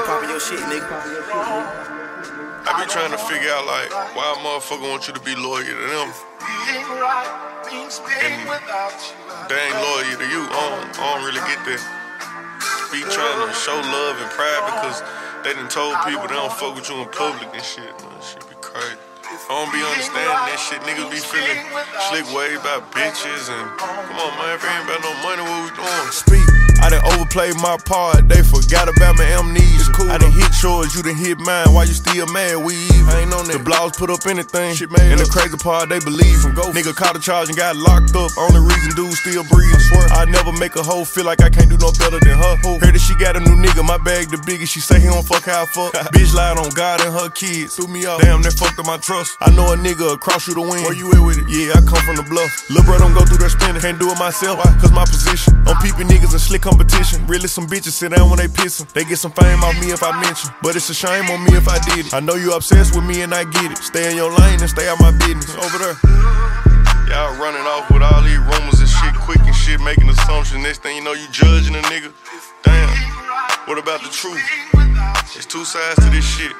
Keep popping your shit, nigga. I be trying to figure out, like, why a motherfucker want you to be loyal to them and they ain't loyal to you. I don't really get that. Be trying to show love and pride because they done told people they don't fuck with you in public and shit. Man, shit be crazy. I don't be understanding that shit. Niggas be feeling slick ways about bitches and come on, man, if it ain't about no money, what we doing? Speak. I done overplayed my part, they forgot about my amnesia. Cool, I done hit yours, you done hit mine, why you still mad? We even. I ain't on that. The blogs put up anything, shit made and the crazy part, they believe from go. Nigga caught a charge and got locked up, only reason dude still breathe. I swear, I never make a hoe feel like I can't do no better than her. Heard that she got a new nigga, my bag the biggest, she say he don't fuck how I fuck. Bitch lied on God and her kids, threw me off, damn, that fucked up my trust. I know a nigga across you the wind, where you at with it? Yeah, I come from the bluff. Lil' bro don't go through that spinning, can't do it myself, cause my position. I'm peeping niggas in slick competition, really some bitches sit down when they pissin'. They get some fame off me if I mention, but it's a shame on me if I did it. I know you obsessed with me and I get it. Stay in your lane and stay out my business. Over there. Y'all running off with all these rumors and shit, quick and shit, making assumptions. Next thing you know, you judging a nigga. Damn, what about the truth? There's two sides to this shit.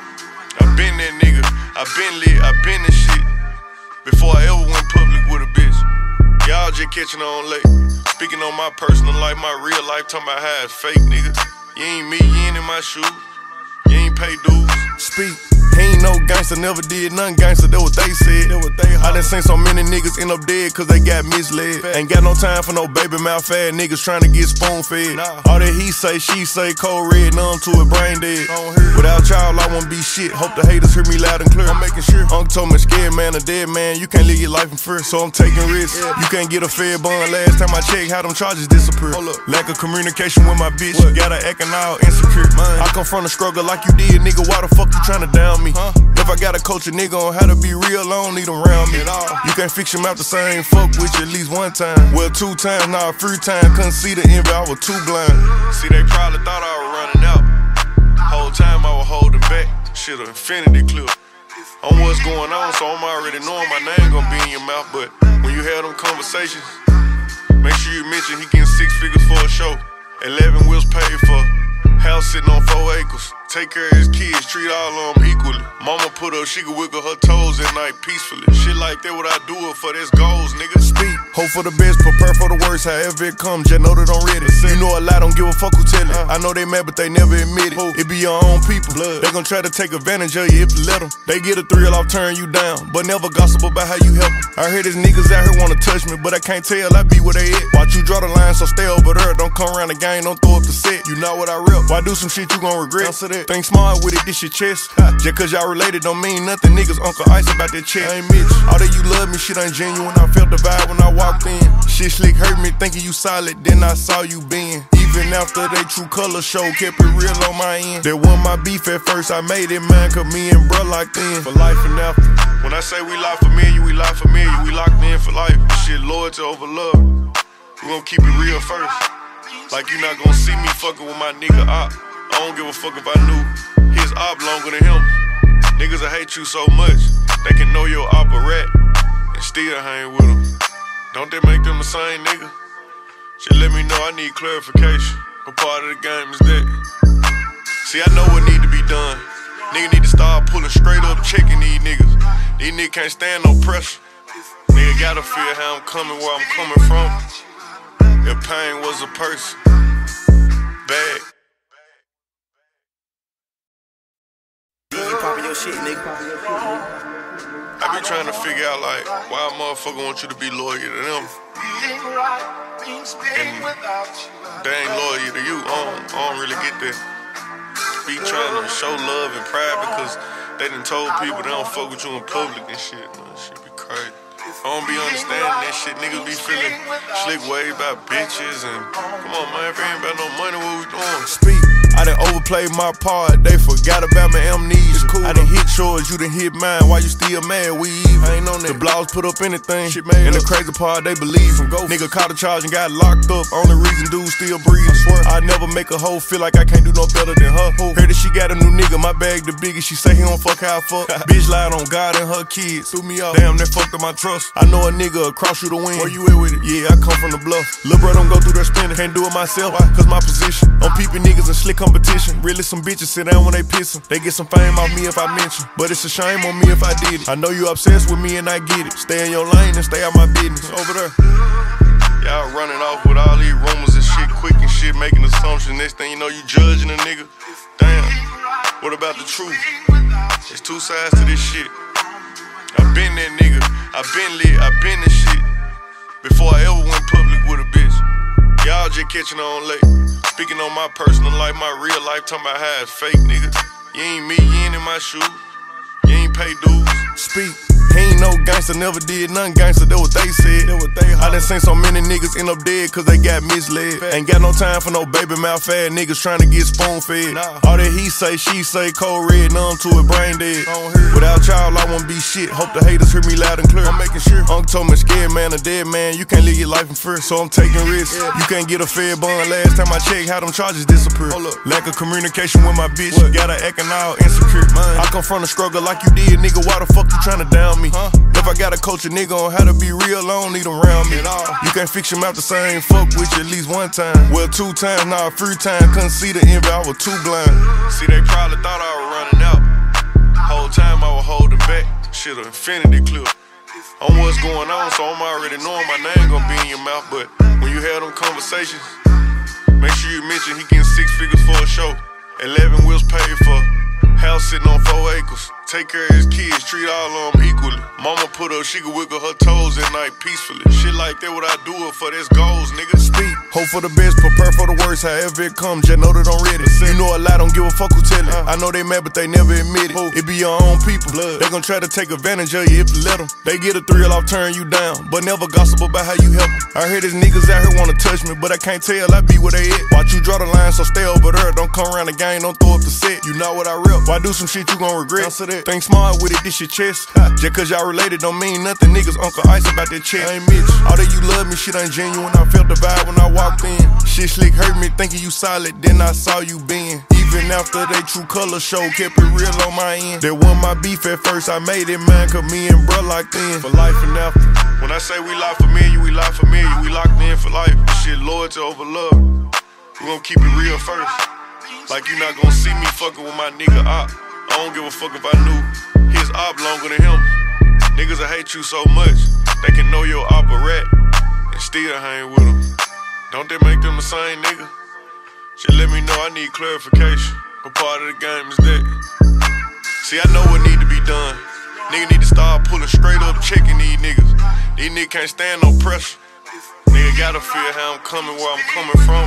I been that nigga, I been lit, I been this shit before I ever went public with a bitch. Y'all just catching on late. Speaking on my personal life, my real life, talking about how it's fake, nigga. You ain't me, you ain't in my shoes. You ain't pay dues. Speak. He ain't no gangster, never did nothing gangster, that what they said. I done seen so many niggas end up dead cause they got misled. Ain't got no time for no baby mouth fat niggas trying to get spoon fed. All that he say, she say, cold red, numb to it, brain dead. Without y'all, I won't be shit. Hope the haters hear me loud and clear. I'm making sure. Uncle told me, scared man, a dead man, you can't live your life in fear. So I'm taking risks. You can't get a fair bond. Last time I checked, how them charges disappear. Lack of communication with my bitch, got her acting all insecure. I come from the struggle like you did, nigga. Why the fuck you tryna down me? If I gotta coach a nigga on how to be real, I don't need him around me. You can't fix him out the same, fuck with you at least one time. Well, 2 times, nah, 3 times, couldn't see the envy, I was too blind. See, they probably thought I was running out. Whole time I was holding back. Shit, an infinity clip. On what's going on, so I'm already knowing my name gonna be in your mouth. But when you have them conversations, make sure you mention he getting 6 figures for a show. 11 wheels paid for. House sitting on 4 acres. Take care of his kids, treat all of them equally. Mama put up, she could wiggle her toes at night peacefully. Shit like that, what I do it for, that's goals, nigga. Speak, hope for the best, prepare for the worst, however it comes, just know that I'm ready. You know a lot, don't give a fuck who tell it. I know they mad, but they never admit it. It be your own people, they gon' try to take advantage of you if you let them. They get a thrill off turning you down, but never gossip about how you help them. I hear these niggas out here wanna touch me, but I can't tell, I be where they at. Watch you draw the line, so stay over there. Don't come around the game, don't throw up the set. You know what I rep. Why do some shit you gon' regret? Think smart with it, this your chest. Just cause y'all related don't mean nothing. Niggas Uncle Ice about that check. I ain't Mitch. All that you love me, shit ain't genuine. I felt the vibe when I walked in. Shit slick hurt me, thinking you solid, then I saw you being. Even after they true color show, kept it real on my end. That wasn't my beef at first, I made it mine, cause me and bruh locked in for life and after. When I say we lock familiar, we lock familiar, we locked in for life. Shit loyalty over love. We gon' keep it real first. Like you not gon' see me fucking with my nigga Op. I don't give a fuck if I knew his op longer than him. Niggas will hate you so much, they can know your op a rat and still hang with them. Don't they make them the same nigga? Just let me know, I need clarification. What part of the game is that? See, I know what need to be done. Nigga need to start pulling straight up, checking these niggas. These niggas can't stand no pressure. Nigga gotta feel how I'm coming, where I'm coming from. If pain was a person, bad. Keep popping your shit, nigga. I be trying to figure out, like, why a motherfucker want you to be loyal to them and they ain't loyal to you. I don't really get that. Be trying to show love and pride because they done told people they don't fuck with you in public and shit. Man, shit be crazy. I don't be understanding that shit. Niggas be feeling slick ways about bitches and come on, man, if it ain't about no money, what we doing? Speak. I done overplayed my part, they forgot about my amnesia. Cool, I done hit yours, you done hit mine, why you still mad? We even. I ain't on that. The blogs put up anything, shit made and the crazy part, they believe from go. Nigga caught a charge and got locked up, only reason dude still breathe. I swear, I never make a hoe feel like I can't do no better than her. Heard that she got a new nigga, my bag the biggest, she say he don't fuck how I fuck. Bitch lied on God and her kids, threw me off, damn, that fucked up my trust. I know a nigga across you the wind, where you at with it? Yeah, I come from the bluff. Lil' bro don't go through that spinning, can't do it myself, cause my position. I'm peeping niggas and slick competition. Really some bitches sit down when they pissin'. They get some fame off me if I mention, but it's a shame on me if I did it. I know you obsessed with me and I get it. Stay in your lane and stay out my business. Over there. Y'all running off with all these rumors and shit, quick and shit, making assumptions. Next thing you know, you judging a nigga. Damn, what about the truth? There's two sides to this shit. I been that nigga, I been lit, I been this shit. Before I ever went public with a bitch. Y'all just catching on late. Speaking on my personal life, my real life, talking about how it's fake, nigga. You ain't me, you ain't in my shoes. You ain't pay dues. Speak. He ain't no gangster, never did nothing gangster, that what they said. I done seen so many niggas end up dead cause they got misled. Ain't got no time for no baby mouth fat niggas trying to get spoon fed. All that he say, she say, cold red, numb to it, brain dead. Without y'all, I won't be shit. Hope the haters hear me loud and clear. I'm making sure. Uncle told me, scared man, a dead man, you can't live your life in fear. So I'm taking risks. You can't get a fair bond. Last time I checked, how them charges disappear. Lack of communication with my bitch, got her acting all insecure. I come from the struggle like you did, nigga. Why the fuck you tryna down me? If I gotta coach a nigga on how to be real, I don't need them around me. You can't fix him out the same, fuck with you at least one time. Well, 2 times, nah, 3 times, couldn't see the envy, I was too blind. See, they probably thought I was running out. Whole time I was holding back, shit, an infinity clip. On what's going on, so I'm already knowing my name gonna be in your mouth. But when you have them conversations, make sure you mention he getting 6 figures for a show. 11 wheels paid for, house sitting on 4 acres. Take care of his kids, treat all of them equally. Mama put up, she could wiggle her toes at night peacefully. Shit like that, what I do it for, that's goals, nigga. Speak, hope for the best, prepare for the worst, however it comes, just know that I'm ready. You know a lie, don't give a fuck who tell it. I know they mad, but they never admit it. It be your own people, they gon' try to take advantage of you if you let them. They get a thrill off turning you down, but never gossip about how you help them. I hear these niggas out here wanna touch me, but I can't tell, I be where they at. Watch you draw the line, so stay over there. Don't come around the game, don't throw up the set. You know what I rep. Why do some shit you gon' regret? Think smart with it, this your chest. Just cause y'all related don't mean nothing. Niggas Uncle Ice about that check. I ain't Mitch. All that you love me, shit ain't genuine. I felt the vibe when I walked in. Shit slick hurt me, thinking you solid, then I saw you being. Even after they true color show, kept it real on my end. That wasn't my beef at first, I made it mine, cause me and bruh locked in for life and after. When I say we lock familiar, we lock familiar. We locked in for life. Shit loyalty over love. We gon' keep it real first. Like you not gon' see me fucking with my nigga op. I don't give a fuck if I knew his op longer than him. Niggas will hate you so much, they can know your op a rat and still hang with them. Don't they make them the same nigga? Just let me know, I need clarification. What part of the game is that? See, I know what need to be done. Nigga need to start pulling straight up, checking these niggas. These niggas can't stand no pressure. Nigga gotta feel how I'm coming, where I'm coming from.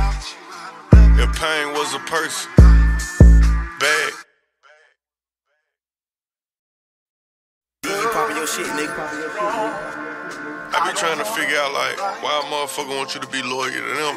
If pain was a person, bad. Poppin' your shit, nigga. I be trying to figure out, like, why a motherfucker want you to be loyal to them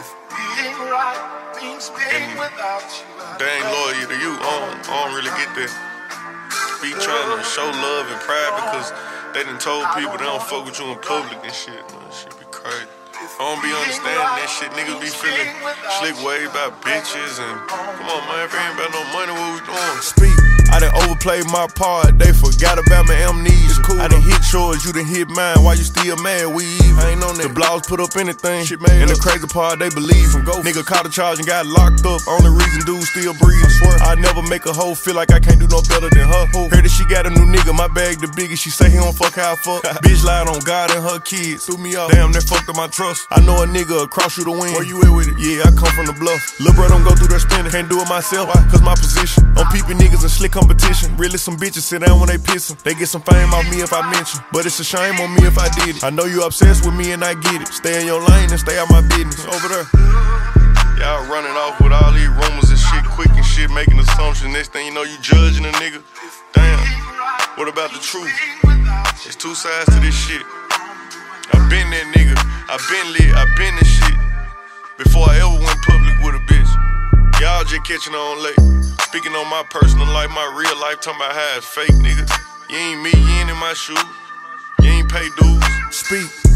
and they ain't loyal to you. I don't really get that. Be trying to show love and pride because they done told people they don't fuck with you in public and shit. Man, shit be crazy. I don't be understanding that shit. Niggas be feeling slick ways about bitches and come on, man, if it ain't about no money, what we doing? Speak. I done overplayed my part, they forgot about my amnesia. Cool, I done hit yours, you done hit mine, why you still mad? We even. I ain't on that. The blogs put up anything, shit made and the crazy part, they believe him. Nigga caught a charge and got locked up, only reason dude still breathe. I swear, I never make a hoe feel like I can't do no better than her. Heard that she got a new nigga, my bag the biggest, she say he don't fuck how I fuck. Bitch lied on God and her kids, threw me off. Damn, that fucked up my trust. I know a nigga across you to win. Where you at with it? Yeah, I come from the bluff. Lil' bro don't go through that spinning, can't do it myself. Why? Cause my position, I'm peeping niggas in slick competition. Really some bitches sit down when they pissin'. They get some fame off me if I mention, but it's a shame on me if I did it. I know you obsessed with me and I get it. Stay in your lane and stay out my business. Over there. Y'all running off with all these rumors and shit, quick and shit, making assumptions. Next thing you know, you judging a nigga. Damn, what about the truth? There's two sides to this shit. I been that nigga, I been lit, I been this shit. Before I ever went public with a bitch. Y'all just catching on late. Speaking on my personal life, my real life, talking about how it's fake, nigga. You ain't me, you ain't in my shoes. You ain't pay dues. Speak.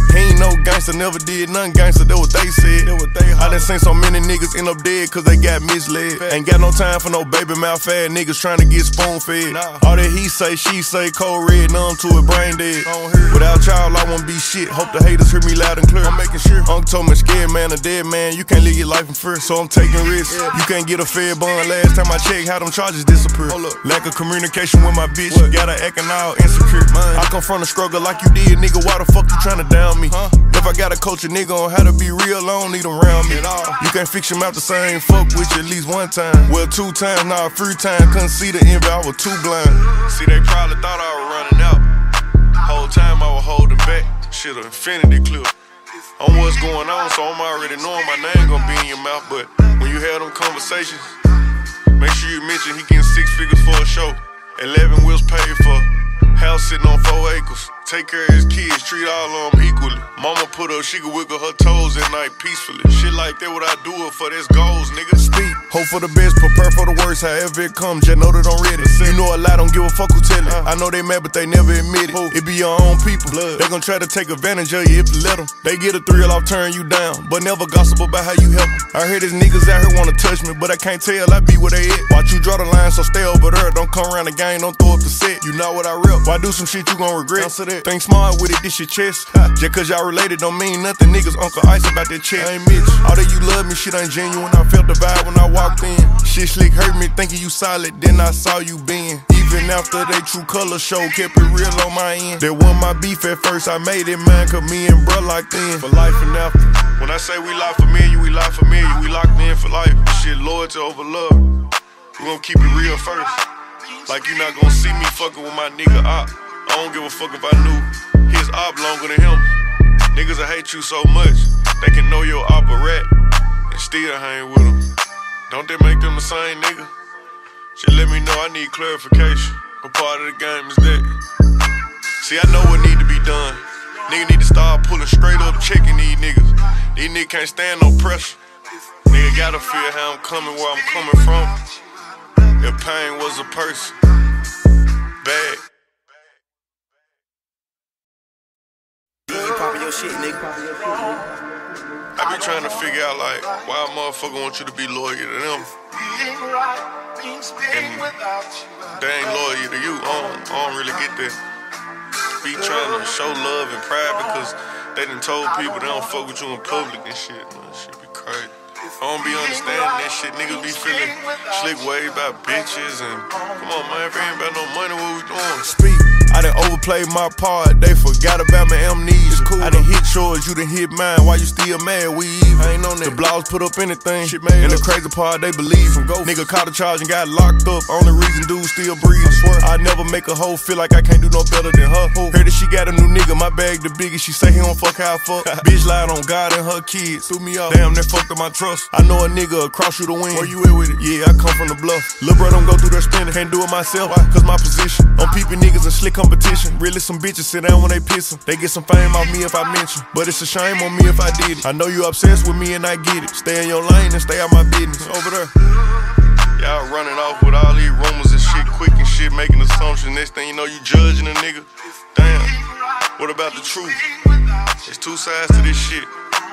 he ain't no gangster, never did nothing gangster, that what they said. I done seen so many niggas end up dead cause they got misled. Ain't got no time for no baby mouth ass niggas trying to get spoon fed. All that he say, she say, cold red, numb to it, brain dead. Without y'all, I won't be shit. Hope the haters hear me loud and clear. I'm making sure. Uncle told me, scared man, a dead man, you can't live your life in fear. So I'm taking risks. You can't get a fair bond. Last time I checked, how them charges disappear. Lack of communication with my bitch, got her acting all insecure. I come from the struggle like you did, nigga. Why the fuck you tryna down me? If I gotta coach a nigga on how to be real, I don't need them around me. You can't fix him out the same, fuck with you at least one time. Well, 2 times, nah, 3 times. Couldn't see the envy, I was too blind. See, they probably thought I was running out. Whole time I was holding back. Shit, an infinity clip. On what's going on, so I'm already knowing my name gon' be in your mouth. But when you have them conversations, make sure you mention he getting 6 figures for a show. 11 wheels paid for. House sitting on 4 acres. Take care of his kids, treat all of them equally. Mama put up, she could wiggle her toes at night peacefully. Shit like that, what I do it for, that's goals, nigga. Speak, hope for the best, prepare for the worst, however it comes, just know that I'm ready. You know a lie, don't give a fuck who tell it. I know they mad, but they never admit it. It be your own people, they gon' try to take advantage of you if you let them. They get a thrill off turn you down, but never gossip about how you help them. I hear these niggas out here wanna touch me, but I can't tell, I be where they at. Watch you draw the line, so stay over there. Don't come around the game, don't throw up the set. You know what I rep. Why do some shit you gon' regret? Think smart with it, this your chest. Just cause y'all related don't mean nothing. Niggas Uncle Ice about that check. I ain't Mitch. All that you love me, shit ain't genuine. I felt the vibe when I walked in. Shit slick hurt me, thinking you solid, then I saw you bend. Even after they true color show, kept it real on my end. That wasn't my beef at first, I made it mine, cause me and bruh locked in for life and after. When I say we lie familiar, we lie familiar. We locked in for life. Shit loyalty over love. We gon' keep it real first. Like you not gon' see me fucking with my nigga op. I don't give a fuck if I knew his op longer than him. Niggas will hate you so much, they can know your op a rat and still hang with them. Don't they make them the same nigga? Just let me know, I need clarification. What part of the game is that? See, I know what need to be done. Nigga need to start pulling straight up, checking these niggas. These niggas can't stand no pressure. Nigga gotta feel how I'm coming, where I'm coming from. If pain was a person, bad. You poppin' your shit, nigga. I be trying to figure out, like, why a motherfucker want you to be loyal to them and they ain't loyal to you. I don't really get that. Be trying to show love and pride because they done told people they don't fuck with you in public and shit. Man, shit be crazy. I don't be understanding that shit. Niggas be feeling slick way about bitches and come on, man, if it ain't about no money, what we doing? Speak. I done overplayed my part, they forgot about my amnesia. Cool. I done hit yours, you done hit mine, why you still mad? We even. I ain't on that. The blogs put up anything, shit made and the crazy part, they believe from go. Nigga caught a charge and got locked up, only reason dude still breathe. I swear, I never make a hoe feel like I can't do no better than her. Heard that she got a new nigga, my bag the biggest, she say he don't fuck how I fuck. Bitch lied on God and her kids, threw me off, damn that fucked up my trust. I know a nigga across you to win, where you at with it? Yeah, I come from the bluff. Lil' bro don't go through that spinning, can't do it myself, why? Cause my position, I'm peeping niggas in slick competition. Really some bitches sit down when they pissin'. They get some fame off me if I mention, but it's a shame on me if I did it. I know you obsessed with me and I get it. Stay in your lane and stay out my business. Over there. Y'all running off with all these rumors and shit, quick and shit, making assumptions. Next thing you know, you judging a nigga. Damn. What about the truth? There's 2 sides to this shit.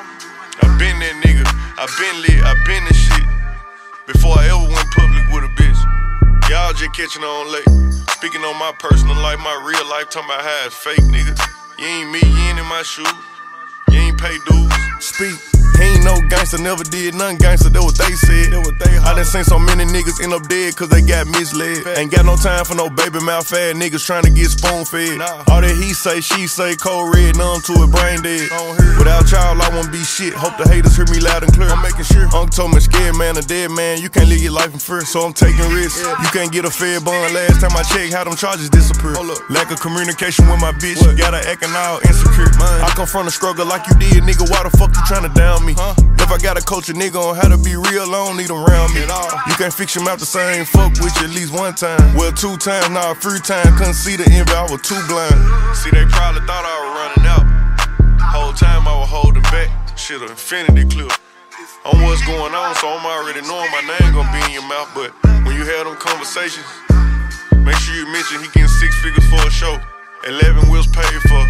I been that nigga. I been lit. I been this shit. Before I ever went public with a bitch. Y'all just catching on late. Speaking on my personal life, my real life, talking about how it's fake, nigga. You ain't me, you ain't in my shoes. You ain't pay dues. Speak. He ain't no gangster, never did nothing gangster, that what they said. I done seen so many niggas end up dead cause they got misled. Ain't got no time for no baby mouth ass niggas trying to get spoon fed. All that he say, she say, cold red, numb to it, brain dead. Without y'all, I won't be shit. Hope the haters hear me loud and clear. I'm making sure. Uncle told me, scared man, a dead man, you can't live your life in fear. So I'm taking risks. You can't get a fair bond. Last time I checked, how them charges disappear. Lack of communication with my bitch, got her acting all insecure. I come from the struggle like you did, nigga. Why the fuck you tryna down me? If I gotta coach a nigga on how to be real, I don't need them around me. You can't fix him out the same, fuck with you at least one time. Well, 2 times, nah, 3 times. Couldn't see the envy, I was too blind. See, they probably thought I was running out. Whole time I was holding back. Shit, an infinity clip. On what's going on, so I'm already knowing my name gon' be in your mouth. But when you have them conversations, make sure you mention he getting 6 figures for a show. 11 wheels paid for.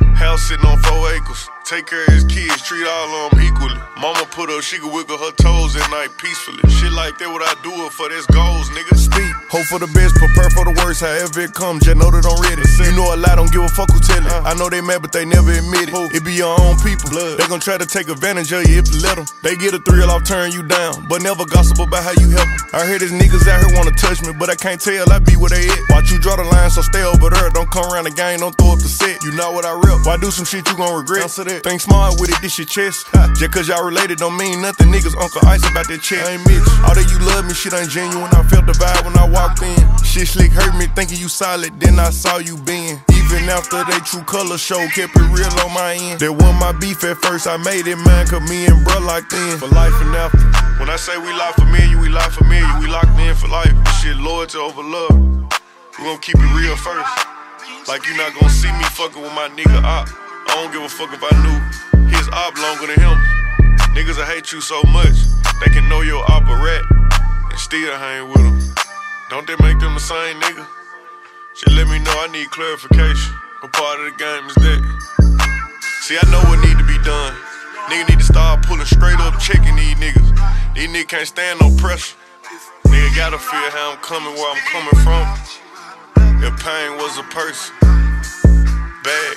House sitting on 4 acres. Take care of his kids, treat all of them equally. Mama put up, she could wiggle her toes at night peacefully. Shit like that, what I do it for, this goals, nigga. Speak, hope for the best, prepare for the worst, however it comes, just know that I'm ready. You know a lie, don't give a fuck who tell it. I know they mad, but they never admit it. It be your own people, they gon' try to take advantage of you if you let them. They get a thrill off turning you down, but never gossip about how you help them. I hear these niggas out here wanna touch me, but I can't tell, I be where they at. Watch you draw the line, so stay over there. Don't come around the game, don't throw up the set. You know what I rep. Why do some shit you gon' regret? Answer that. Think smart with it, this your chest. Just cause y'all related don't mean nothing. Niggas Uncle Ice about that check. I ain't Mitch. All that you love me, shit ain't genuine. I felt the vibe when I walked in. Shit slick hurt me, thinking you solid, then I saw you being. Even after they true color show, kept it real on my end. That wasn't my beef at first, I made it mine, cause me and bruh locked in for life and after. When I say we lie familiar, we lie familiar. We locked in for life. Shit loyalty over love. We gon' keep it real first. Like you not gon' see me fucking with my nigga op. I don't give a fuck if I knew his op longer than him. Niggas will hate you so much, they can know your op a rat and still hang with them. Don't they make them the same nigga? Just let me know, I need clarification. What part of the game is that? See, I know what need to be done. Nigga need to start pulling straight up, checking these niggas. These niggas can't stand no pressure. Nigga gotta feel how I'm coming, where I'm coming from. If pain was a person, bad.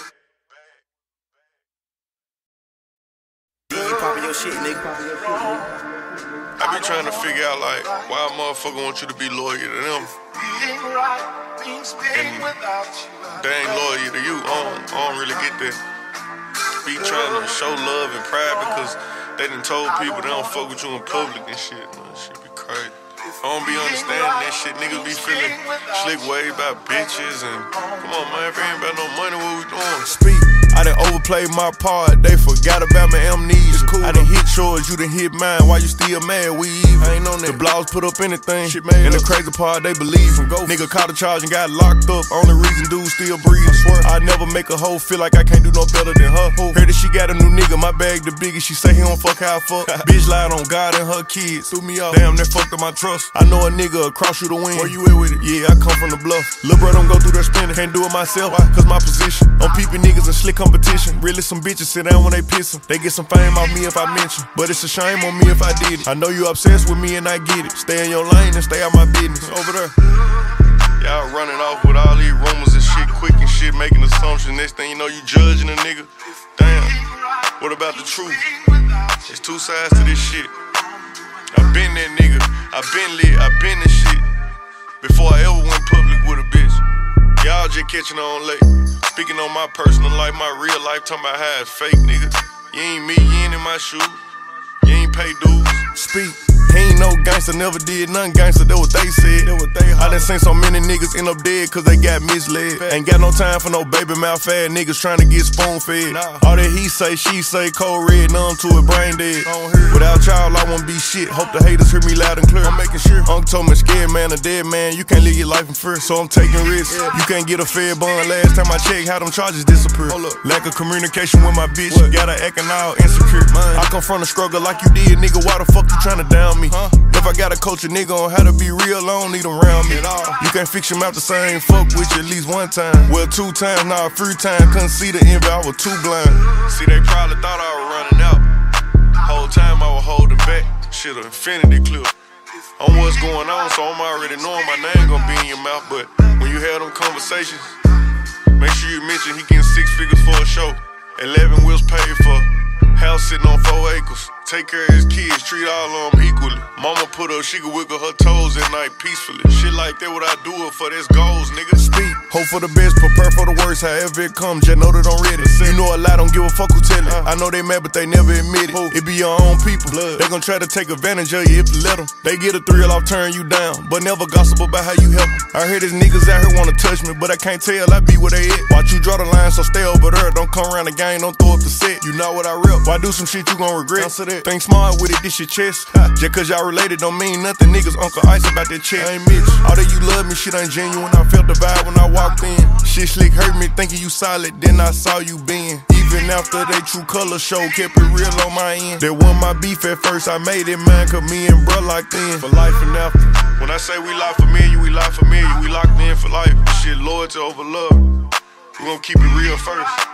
You poppin' your shit, nigga. I be trying to figure out, like, why a motherfucker want you to be loyal to them and they ain't loyal to you. I don't really get that. Be trying to show love and pride because they done told people they don't fuck with you in public and shit. Man, shit be crazy. I don't be understanding that shit. Niggas be feeling slick way about bitches and come on, man, if it ain't about no money, what we doing? Speak. I done overplayed my part, they forgot about my amnesia. Cool. I done hit yours, you done hit mine, why you still mad? We even. I ain't on that. The blogs put up anything, shit made and up. The crazy part, they believe from go. Nigga caught a charge and got locked up, only reason dude still breathe. I swear, I never make a hoe feel like I can't do no better than her. Heard that she got a new nigga, my bag the biggest, she say he don't fuck how I fuck. Bitch lied on God and her kids, threw me off, damn, that fucked up my trust. I know a nigga across you to win. Where you at with it? Yeah, I come from the bluff. Lil' bro don't go through that spinning, can't do it myself. Why? Cause my position, I'm peeping niggas in slick competition. Really some bitches sit down when they pissin'. They get some fame off me if I mention, but it's a shame on me if I did it. I know you obsessed with me and I get it. Stay in your lane and stay out my business. Over there. Y'all running off with all these rumors and shit, quick and shit, making assumptions. Next thing you know, you judging a nigga. Damn, what about the truth? There's two sides to this shit. I been that nigga, I been lit, I been this shit before I ever went public with a bitch. Y'all just catching on late. Speaking on my personal life, my real life, talking about how it's fake, nigga. You ain't me, you ain't in my shoes. You ain't pay dues. Speak. He ain't no gangster, never did nothing gangster, that what they said. I done seen so many niggas end up dead cause they got misled. Ain't got no time for no baby mouth fad niggas trying to get spoon fed. All that he say, she say, cold red, numb to it, brain dead. Without y'all, I won't be shit. Hope the haters hear me loud and clear. I'm making sure. Uncle told me scared man, a dead man, you can't live your life in fear. So I'm taking risks. You can't get a fair bond. Last time I checked, how them charges disappear. Lack of communication with my bitch, got her acting all insecure. I come from the struggle like you did, nigga. Why the fuck you tryna down me? If I gotta coach a nigga on how to be real, I don't need him around me. You can't fix him out the same, fuck with you at least one time. Well, 2 times, nah, 3 times, couldn't see the envy, I was too blind. See, they probably thought I was running out. Whole time I was holding back. Shit, an infinity clip. On what's going on, so I'm already knowing my name gonna be in your mouth. But when you have them conversations, make sure you mention he getting 6 figures for a show. 11 wheels paid for. House sitting on 4 acres. Take care of his kids, treat all of them equally. Mama put up, she could wiggle her toes at night peacefully. Shit like that, what I do it for, this goals, nigga. Speak, hope for the best, prepare for the worst, however it comes, just know that I'm ready. You know a lie, don't give a fuck who tell it. I know they mad, but they never admit it. It be your own people, they gon' try to take advantage of you if you let them. They get a thrill off turning you down, but never gossip about how you help them. I hear these niggas out here wanna touch me, but I can't tell, I be where they at. Watch you draw the line, so stay over there. Don't come around the game, don't throw up the set. You know what I rep. Why do some shit you gon' regret? Answer that. Think smart with it, this your chest. Just cause y'all related don't mean nothing. Niggas Uncle Ice about that check. I ain't Mitch. All that you love me, shit ain't genuine. I felt the vibe when I walked in. Shit slick hurt me, thinking you solid, then I saw you being. Even after they true color show, kept it real on my end. That wasn't my beef at first, I made it mine, cause me and bruh locked in for life and after. When I say we lie familiar, we lie familiar. We locked in for life. Shit loyalty over love. We gon' keep it real first.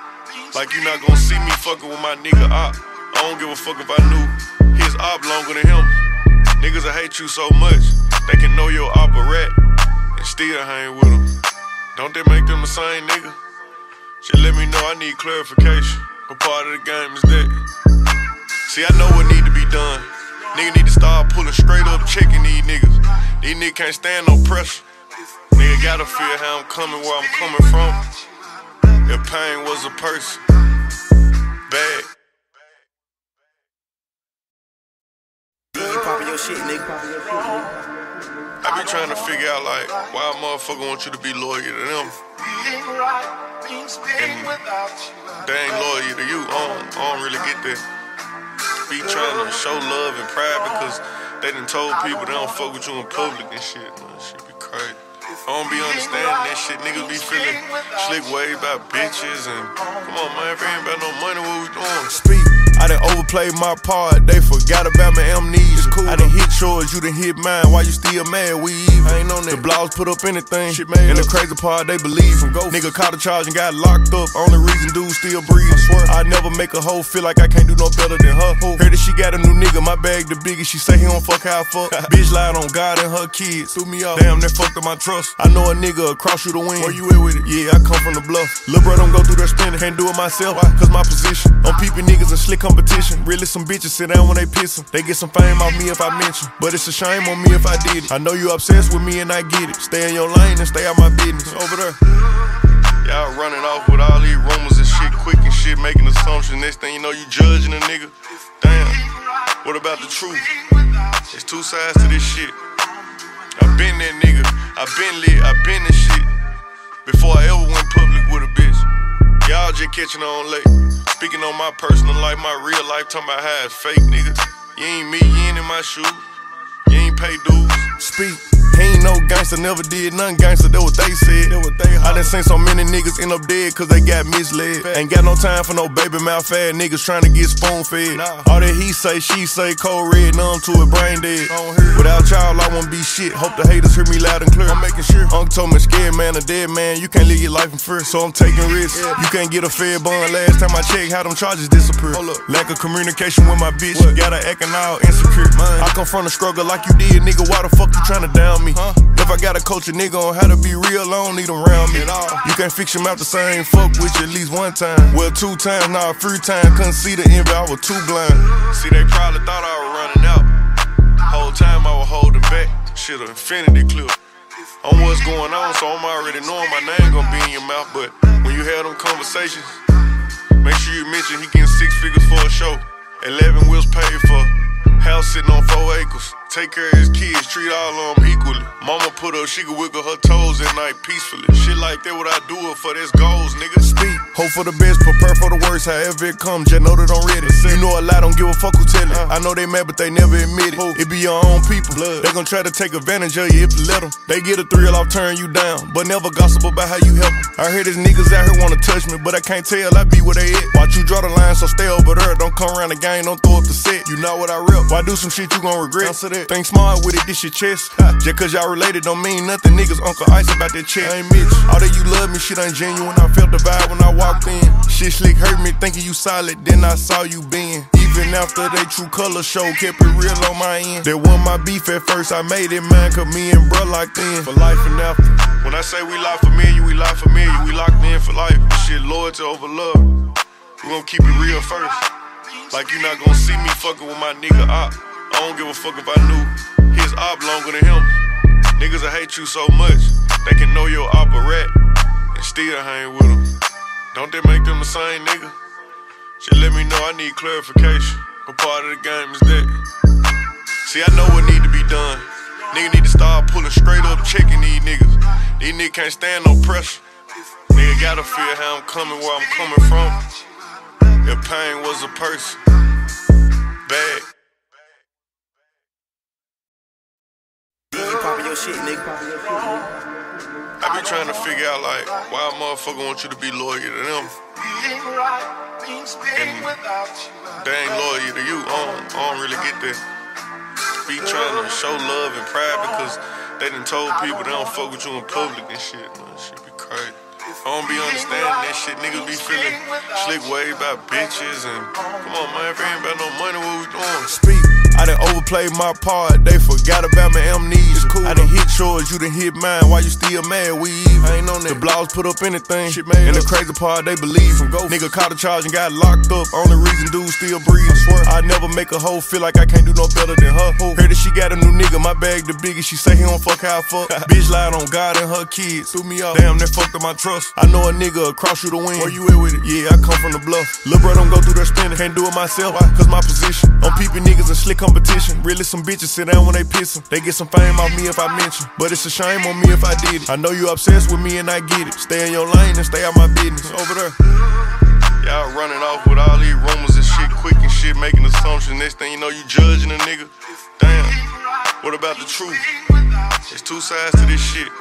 Like you not gonna see me fucking with my nigga op. I don't give a fuck if I knew his op longer than him. Niggas will hate you so much, they can know your op a rat and still hang with them. Don't they make them the same nigga? Just let me know, I need clarification. What part of the game is that? See, I know what need to be done. Nigga need to start pulling straight up, checking these niggas. These niggas can't stand no pressure. Nigga gotta feel how I'm coming, where I'm coming from. If pain was a person, bad. You poppin' your shit, nigga. I be trying to figure out, like, why a motherfucker want you to be loyal to them and they ain't loyal to you. I don't really get that. Be trying to show love and pride because they done told people they don't fuck with you in public and shit. Man, shit be crazy. I don't be understanding that shit. Niggas be feeling slick ways about bitches and come on, man, if it ain't about no money, what we doing? Speak. I done overplayed my part, they forgot about my amnesia. Cool, I done hit yours, you done hit mine, why you still mad? We even. I ain't on that. The blogs put up anything, shit made and the crazy part, they believe him. Nigga caught a charge and got locked up, only reason dude still breathe. I swear, I never make a hoe feel like I can't do no better than her. Heard that she got a new nigga, my bag the biggest, she say he don't fuck how I fuck. Bitch lied on God and her kids, threw me off, damn, that fucked up my trust. I know a nigga across you to win. Where you at with it? Yeah, I come from the bluff. Lil' bro don't go through that spinning, can't do it myself. Why? Cause my position, I'm peeping niggas in slick competition. Really some bitches sit down when they pissin'. They get some fame off me if I mention, but it's a shame on me if I did it. I know you obsessed with me and I get it. Stay in your lane and stay out my business. Over there. Y'all running off with all these rumors and shit, quick and shit, making assumptions. Next thing you know, you judging a nigga. Damn, what about the truth? There's two sides to this shit. I been that nigga, I been lit, I been this shit before I ever went public with a bitch. Y'all just catching on late. Speaking on my personal life, my real life, talking about how it's fake, nigga. You ain't me, you ain't in my shoes. You ain't pay dues. Speak. He ain't no gangster, never did nothing gangster, that what they said. I done seen so many niggas end up dead cause they got misled. Ain't got no time for no baby mouth fad niggas trying to get spoon fed. All that he say, she say, cold red, numb to it, brain dead. Without y'all, I won't be shit. Hope the haters hear me loud and clear. I'm making sure. Uncle told me, scared man, a dead man, you can't live your life in fear. So I'm taking risks. You can't get a fair bond. Last time I checked, how them charges disappear. Lack of communication with my bitch, got her acting all insecure. I come from the struggle like you did, nigga. Why the fuck you tryna down me? If I gotta coach a nigga on how to be real, I don't need him around me. You can't fix him out the same, fuck with you at least one time. Well, 2 times, nah, 3 times, couldn't see the envy, I was too blind. See, they probably thought I was running out. Whole time I was holding back. Shit, an infinity clip. On what's going on, so I'm already knowing my name gonna be in your mouth. But when you have them conversations, make sure you mention he getting 6 figures for a show. 11 wheels paid for. House sitting on 4 acres. Take care of his kids, treat all of them equally. Mama put up, she could wiggle her toes at night peacefully. Shit like that, what I do it for, this goals, nigga. Speak, hope for the best, prepare for the worst, however it comes, just know that I'm ready. You know a lot, don't give a fuck who tell it. I know they mad, but they never admit it. It be your own people, they gon' try to take advantage of you if you let them. They get a thrill off turning you down, but never gossip about how you help them. I hear these niggas out here wanna touch me, but I can't tell, I be where they at. Watch you draw the line, so stay over there. Don't come around the game, don't throw up the set. You know what I rep. Why do some shit you gon' regret? Think smart with it, this your chest. Just cause y'all related don't mean nothing. Niggas Uncle Ice about that check. I ain't Mitch. All that you love me, shit ain't genuine. I felt the vibe when I walked in. Shit slick hurt me, thinking you solid, then I saw you being. Even after they true color show, kept it real on my end. That wasn't my beef at first, I made it mine, cause me and bruh locked in for life and after. When I say we lie familiar, we lie familiar. We locked in for life. Shit loyalty over love. We gon' keep it real first. Like you not gon' see me fucking with my nigga op. I don't give a fuck if I knew his op longer than him. Niggas will hate you so much, they can know your op a rat and still hang with them. Don't they make them the same nigga? Just let me know, I need clarification. What part of the game is that? See, I know what need to be done. Nigga need to start pulling straight up, checking these niggas. These niggas can't stand no pressure. Nigga gotta feel how I'm coming, where I'm coming from. If pain was a person, bad. You poppin' your shit, nigga. I be trying to figure out, like, why a motherfucker want you to be loyal to them and they ain't loyal to you. I don't really get that. Be trying to show love and pride because they done told people they don't fuck with you in public and shit. Man, shit be crazy. I don't be understanding that shit. Niggas be feeling slick way about bitches and come on, man, if it ain't about no money, what we doing? Speak. I done overplayed my part, they forgot about my amnesia. Cool, I done hit yours, you done hit mine, why you still mad? We even. I ain't on that. The blogs put up anything, shit made and the crazy part, they believe him. Nigga caught a charge and got locked up, only reason dude still breathing. I never make a hoe feel like I can't do no better than her. Heard that she got a new nigga, my bag the biggest, she say he don't fuck how I fuck. Bitch lied on God and her kids, threw me off, damn, that fucked up my trust. I know a nigga across you to win. Where you at with it? Yeah, I come from the bluff. Lil' bro don't go through that spinning, can't do it myself. Why? Cause my position, I'm peeping niggas in slick competition. Really some bitches sit down when they pissin'. They get some fame off me if I mention, but it's a shame on me if I did it. I know you obsessed with me and I get it. Stay in your lane and stay out my business. Over there. Y'all running off with all these rumors and shit, quick and shit, making assumptions. Next thing you know, you judging a nigga. Damn, what about the truth? There's two sides to this shit.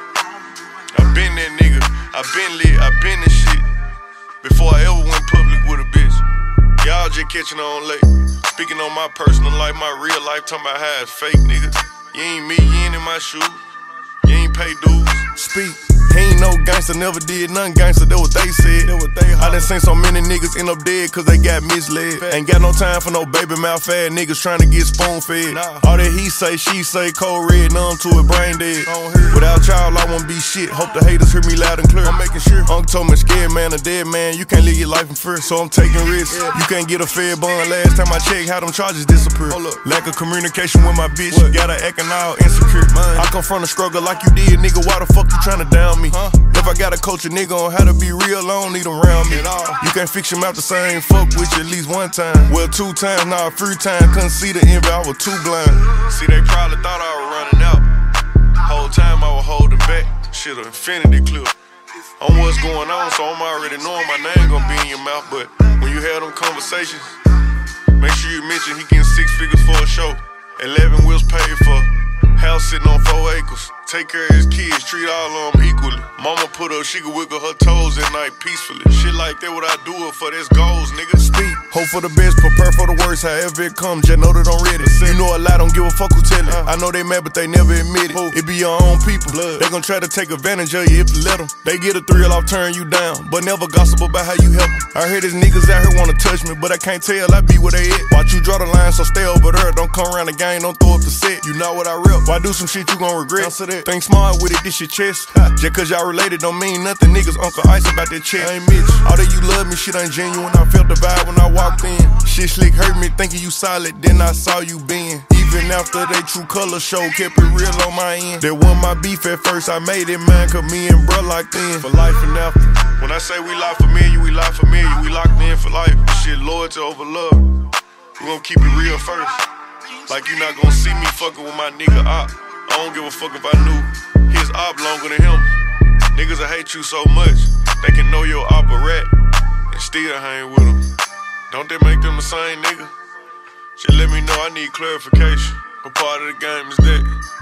I been that nigga, I been lit, I been this shit before I ever went public with a bitch. Y'all just catching on late. Speaking on my personal life, my real life, talking about how it's fake, nigga. You ain't me, you ain't in my shoes. You ain't pay dues. Speak. He ain't no gangster, never did nothing gangster, that what they said. I done seen so many niggas end up dead cause they got misled. Ain't got no time for no baby mouth ass niggas trying to get spoon fed. All that he say, she say, cold red, numb to it, brain dead. Without y'all, I won't be shit. Hope the haters hear me loud and clear. I'm making sure. Uncle told me scared man, a dead man, you can't live your life in fear. So I'm taking risks. You can't get a fair bond. Last time I checked, how them charges disappear. Lack of communication with my bitch, got her acting all insecure. I come from the struggle like you did, nigga. Why the fuck you tryna down me? If I gotta coach a nigga on how to be real, I don't need them around me. You can't fix him out the same, fuck with you at least one time. Well, 2 times, nah, 3 times, couldn't see the envy, I was too blind. See, they probably thought I was running out. Whole time I was holding back, shit, an infinity clip. On what's going on, so I'm already knowing my name gonna be in your mouth. But when you have them conversations, make sure you mention he getting 6 figures for a show. 11 wheels paid for, house sitting on 4 acres. Take care of his kids, treat all of them equally. Mama put up, she could wiggle her toes at night peacefully. Shit like that, what I do it for, that's goals, nigga. Speak, hope for the best, prepare for the worst, however it comes, just know that I'm ready. You know a lie, don't give a fuck who tell it. I know they mad, but they never admit it. It be your own people, they gon' try to take advantage of you if you let them. They get a thrill off turning you down, but never gossip about how you help them. I hear these niggas out here wanna touch me, but I can't tell, I be where they at. Watch you draw the line, so stay over there. Don't come around the game, don't throw up the set. You know what I rep. Why do some shit you gon' regret? Think smart with it, this your chest. Just cause y'all related don't mean nothing. Niggas Uncle Ice about that check. I ain't Mitch. All that you love me, shit ain't genuine. I felt the vibe when I walked in. Shit slick hurt me, thinking you solid, then I saw you being. Even after they true color show, kept it real on my end. That wasn't my beef at first, I made it mine, cause me and bruh locked in for life and after. When I say we lock familiar, we lock familiar. We locked in for life. Shit loyalty over love. We gon' keep it real first. Like you not gon' see me fucking with my nigga op. I don't give a fuck if I knew his op longer than him. Niggas will hate you so much, they can know your op a rat and still hang with them. Don't they make them the same nigga? Just let me know, I need clarification. What part of the game is that?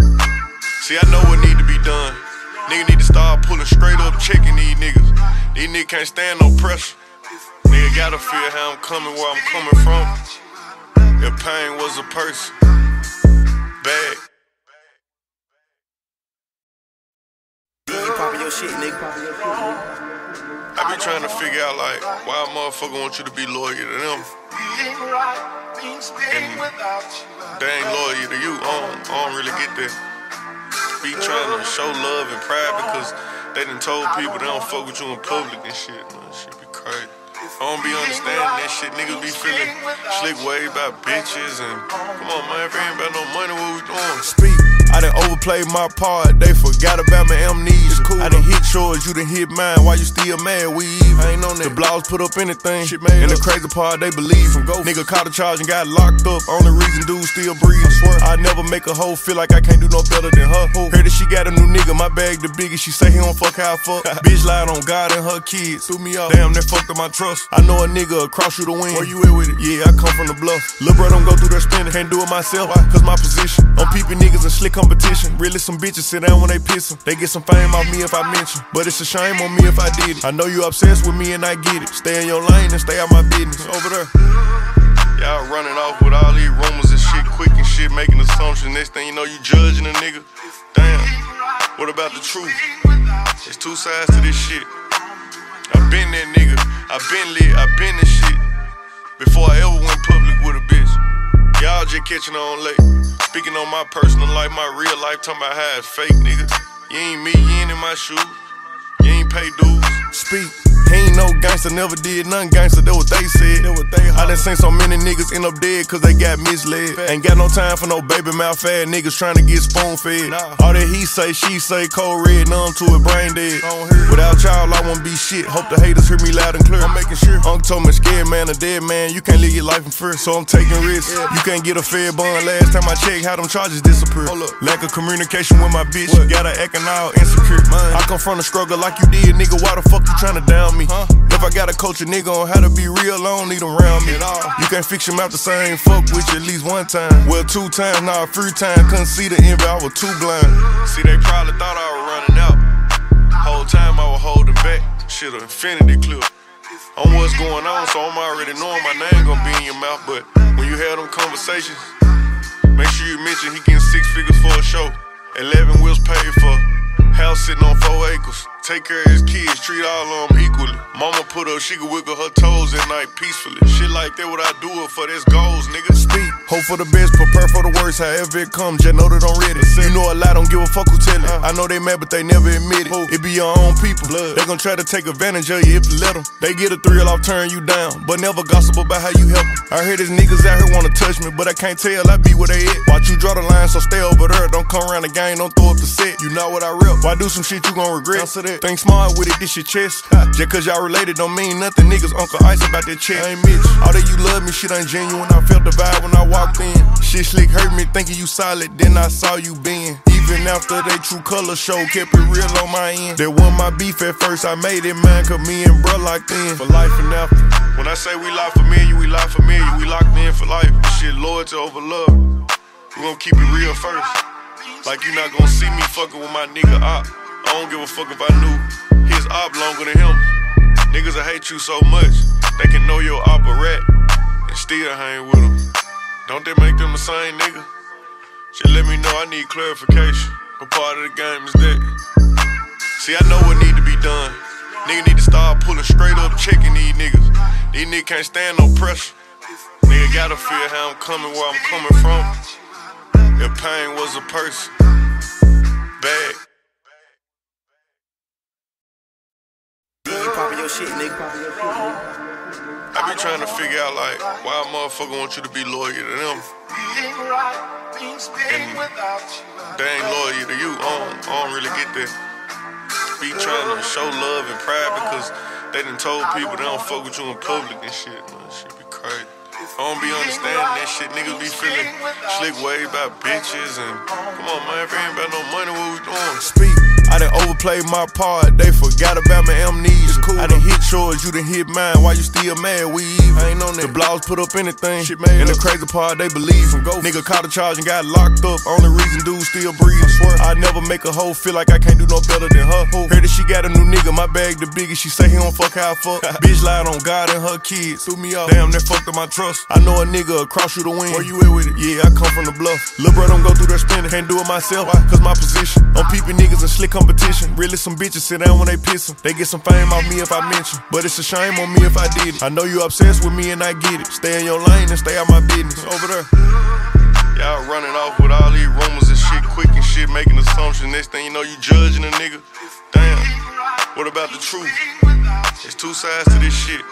See, I know what need to be done. Nigga need to start pulling straight up, checking these niggas. These niggas can't stand no pressure. Nigga gotta feel how I'm coming, where I'm coming from. If pain was a person, bad. Poppin' your shit, nigga. I be trying to figure out, like, why a motherfucker want you to be loyal to them and they ain't loyal to you. I don't really get that. Be trying to show love and pride because they done told people they don't fuck with you in public and shit. Man, shit be crazy. I don't be understanding that shit. Niggas be feeling slick way about bitches and come on, man, if it ain't about no money, what we doing? Speak. I done overplayed my part, they forgot about my amnesia. Cool, I done hit yours, you done hit mine, why you still mad? We even. I ain't on that. The blogs put up anything, shit made and the crazy part, they believe him. Nigga caught a charge and got locked up, only reason dude still breathing. I never make a hoe feel like I can't do no better than her. Heard that she got a new nigga, my bag the biggest, she say he don't fuck how I fuck. Bitch lied on God and her kids, threw me off, damn, that fucked up my trust. I know a nigga across you to win. Where you at with it? Yeah, I come from the bluff. Lil' bro don't go through that spinning, can't do it myself. Why? Cause my position, I'm peeping niggas in slick competition. Really some bitches sit down when they pissin'. They get some fame off me if I mention, but it's a shame on me if I did it. I know you obsessed with me and I get it. Stay in your lane and stay out my business. Over there. Y'all running off with all these rumors and shit, quick and shit, making assumptions. Next thing you know, you judging a nigga. Damn, what about the truth? There's two sides to this shit. been that nigga, I been lit, I been that shit. Before I ever went public with a bitch. Y'all just catching on late. Speaking on my personal life, my real life, talking about how it's fake, nigga. You ain't me, you ain't in my shoes. You ain't pay dues. Speak. He ain't no gangster, never did nothing gangster, that what they said. I done seen so many niggas end up dead cause they got misled. Ain't got no time for no baby mouth ass niggas trying to get spoon fed. All that he say, she say, cold red, numb to it, brain dead. Without y'all, I won't be shit. Hope the haters hear me loud and clear. I'm making sure. Uncle told me, scared man, a dead man, you can't live your life in fear. So I'm taking risks. You can't get a fair bond. Last time I checked, how them charges disappear. Lack of communication with my bitch, got her acting all insecure. I come from the struggle like you did, nigga. Why the fuck you tryna down me? If I gotta coach a nigga on how to be real, I don't need them around me. You can't fix him out the same, fuck with you at least one time. Well, 2 times, nah, 3 times, couldn't see the envy, I was too blind. See, they probably thought I was running out. Whole time I was holding back, shit, an infinity clip. On what's going on, so I'm already knowing my name gonna be in your mouth. But when you have them conversations, make sure you mention he getting 6 figures for a show. 11 wheels paid for, house sitting on 4 acres. Take care of his kids, treat all of them equally. Mama put up, she could wiggle her toes at night peacefully. Shit like that, what I do it for, that's goals, nigga. Speak, hope for the best, prepare for the worst, however it comes, just know that I'm ready. You know a lot, don't give a fuck who tell it. I know they mad, but they never admit it. It be your own people, they gon' try to take advantage of you if you let them. They get a thrill off turn you down, but never gossip about how you help them. I hear these niggas out here wanna touch me, but I can't tell, I be where they at. Watch you draw the line, so stay over there. Don't come around the game, don't throw up the set. You know what I rep. Why do some shit you gon' regret? Think smart with it, this your chest. Just cause y'all related don't mean nothing. Niggas Uncle Ice about that check. I ain't Mitch. All that you love me, shit ain't genuine. I felt the vibe when I walked in. Shit slick hurt me, thinking you solid, then I saw you bend. Even after they true color show, kept it real on my end. That wasn't my beef at first, I made it mine, cause me and bruh locked in for life and after. When I say we lock familiar, we lock familiar. We locked in for life. Shit loyalty over love. We gon' keep it real first. Like you not gon' see me fucking with my nigga op. I don't give a fuck if I knew his op longer than him. Niggas will hate you so much, they can know your op a rat and still hang with them. Don't they make them the same nigga? Just let me know, I need clarification. What part of the game is that? See, I know what need to be done. Nigga need to start pulling straight up, checking these niggas. These niggas can't stand no pressure. Nigga gotta feel how I'm coming, where I'm coming from. If pain was a person, bad. Poppin' your shit, nigga. I be trying to figure out, like, why a motherfucker want you to be loyal to them and they ain't loyal to you. I don't really get that. Be trying to show love and pride because they done told people they don't fuck with you in public and shit. Man, shit be crazy. I don't be understanding that shit. Niggas be feeling slick way about bitches and come on, man, if it ain't about no money, what we doing? Speak. I done overplayed my part, they forgot about my amnesia. Cool. I done hit yours, you done hit mine, why you still mad? We even. I ain't on that. The blogs put up anything, shit made and up. The crazy part, they believe from go. Nigga caught a charge and got locked up, only reason dude still breathe. I swear, I never make a hoe feel like I can't do no better than her. Heard that she got a new nigga, my bag the biggest, she say he don't fuck how I fuck. Bitch lied on God and her kids, threw me off, damn that fucked up my trust. I know a nigga across you to win, where you at with it? Yeah, I come from the bluff. Lil' bro don't go through that spinning, can't do it myself, why? Cause my position, I'm peeping niggas in slick competition. Really some bitches sit down when they pissin'. They get some fame off me if I mention, but it's a shame on me if I did it. I know you obsessed with me and I get it. Stay in your lane and stay out my business. Over there. Y'all running off with all these rumors and shit, quick and shit, making assumptions. Next thing you know, you judging a nigga. Damn. What about the truth? There's 2 sides to this shit.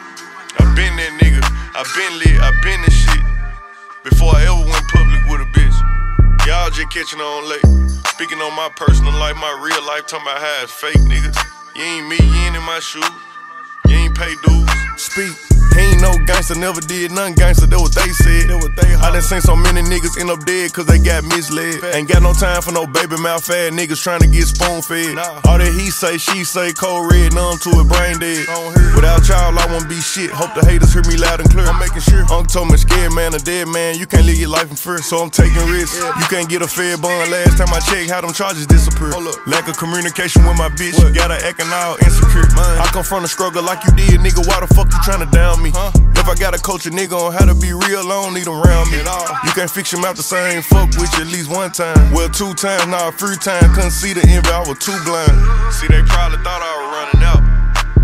I been that nigga. I been lit. I been this shit. Before I ever went public with a bitch. Y'all just catching on late. Speaking on my personal life, my real life, talking about how it's fake, nigga. You ain't me, you ain't in my shoes. You ain't pay dues. Speak. He ain't no gangster, never did nothing gangster, that what they said. I done seen so many niggas end up dead cause they got misled. Ain't got no time for no baby mouth ass niggas trying to get spoon fed. All that he say, she say, cold red, numb to it, brain dead. Without y'all, I won't be shit. Hope the haters hear me loud and clear. I'm making sure. Uncle told me, scared man, a dead man, you can't live your life in fear. So I'm taking risks. You can't get a fair bond. Last time I checked, how them charges disappear. Lack of communication with my bitch, got her acting all insecure. I come from the struggle like you did, nigga. Why the fuck you tryna down me? If I gotta coach a nigga on how to be real, I don't need them around me. You can't fix him out the same, fuck with you at least one time. Well, 2 times, nah, 3 times, couldn't see the envy, I was too blind. See, they probably thought I was running out. Whole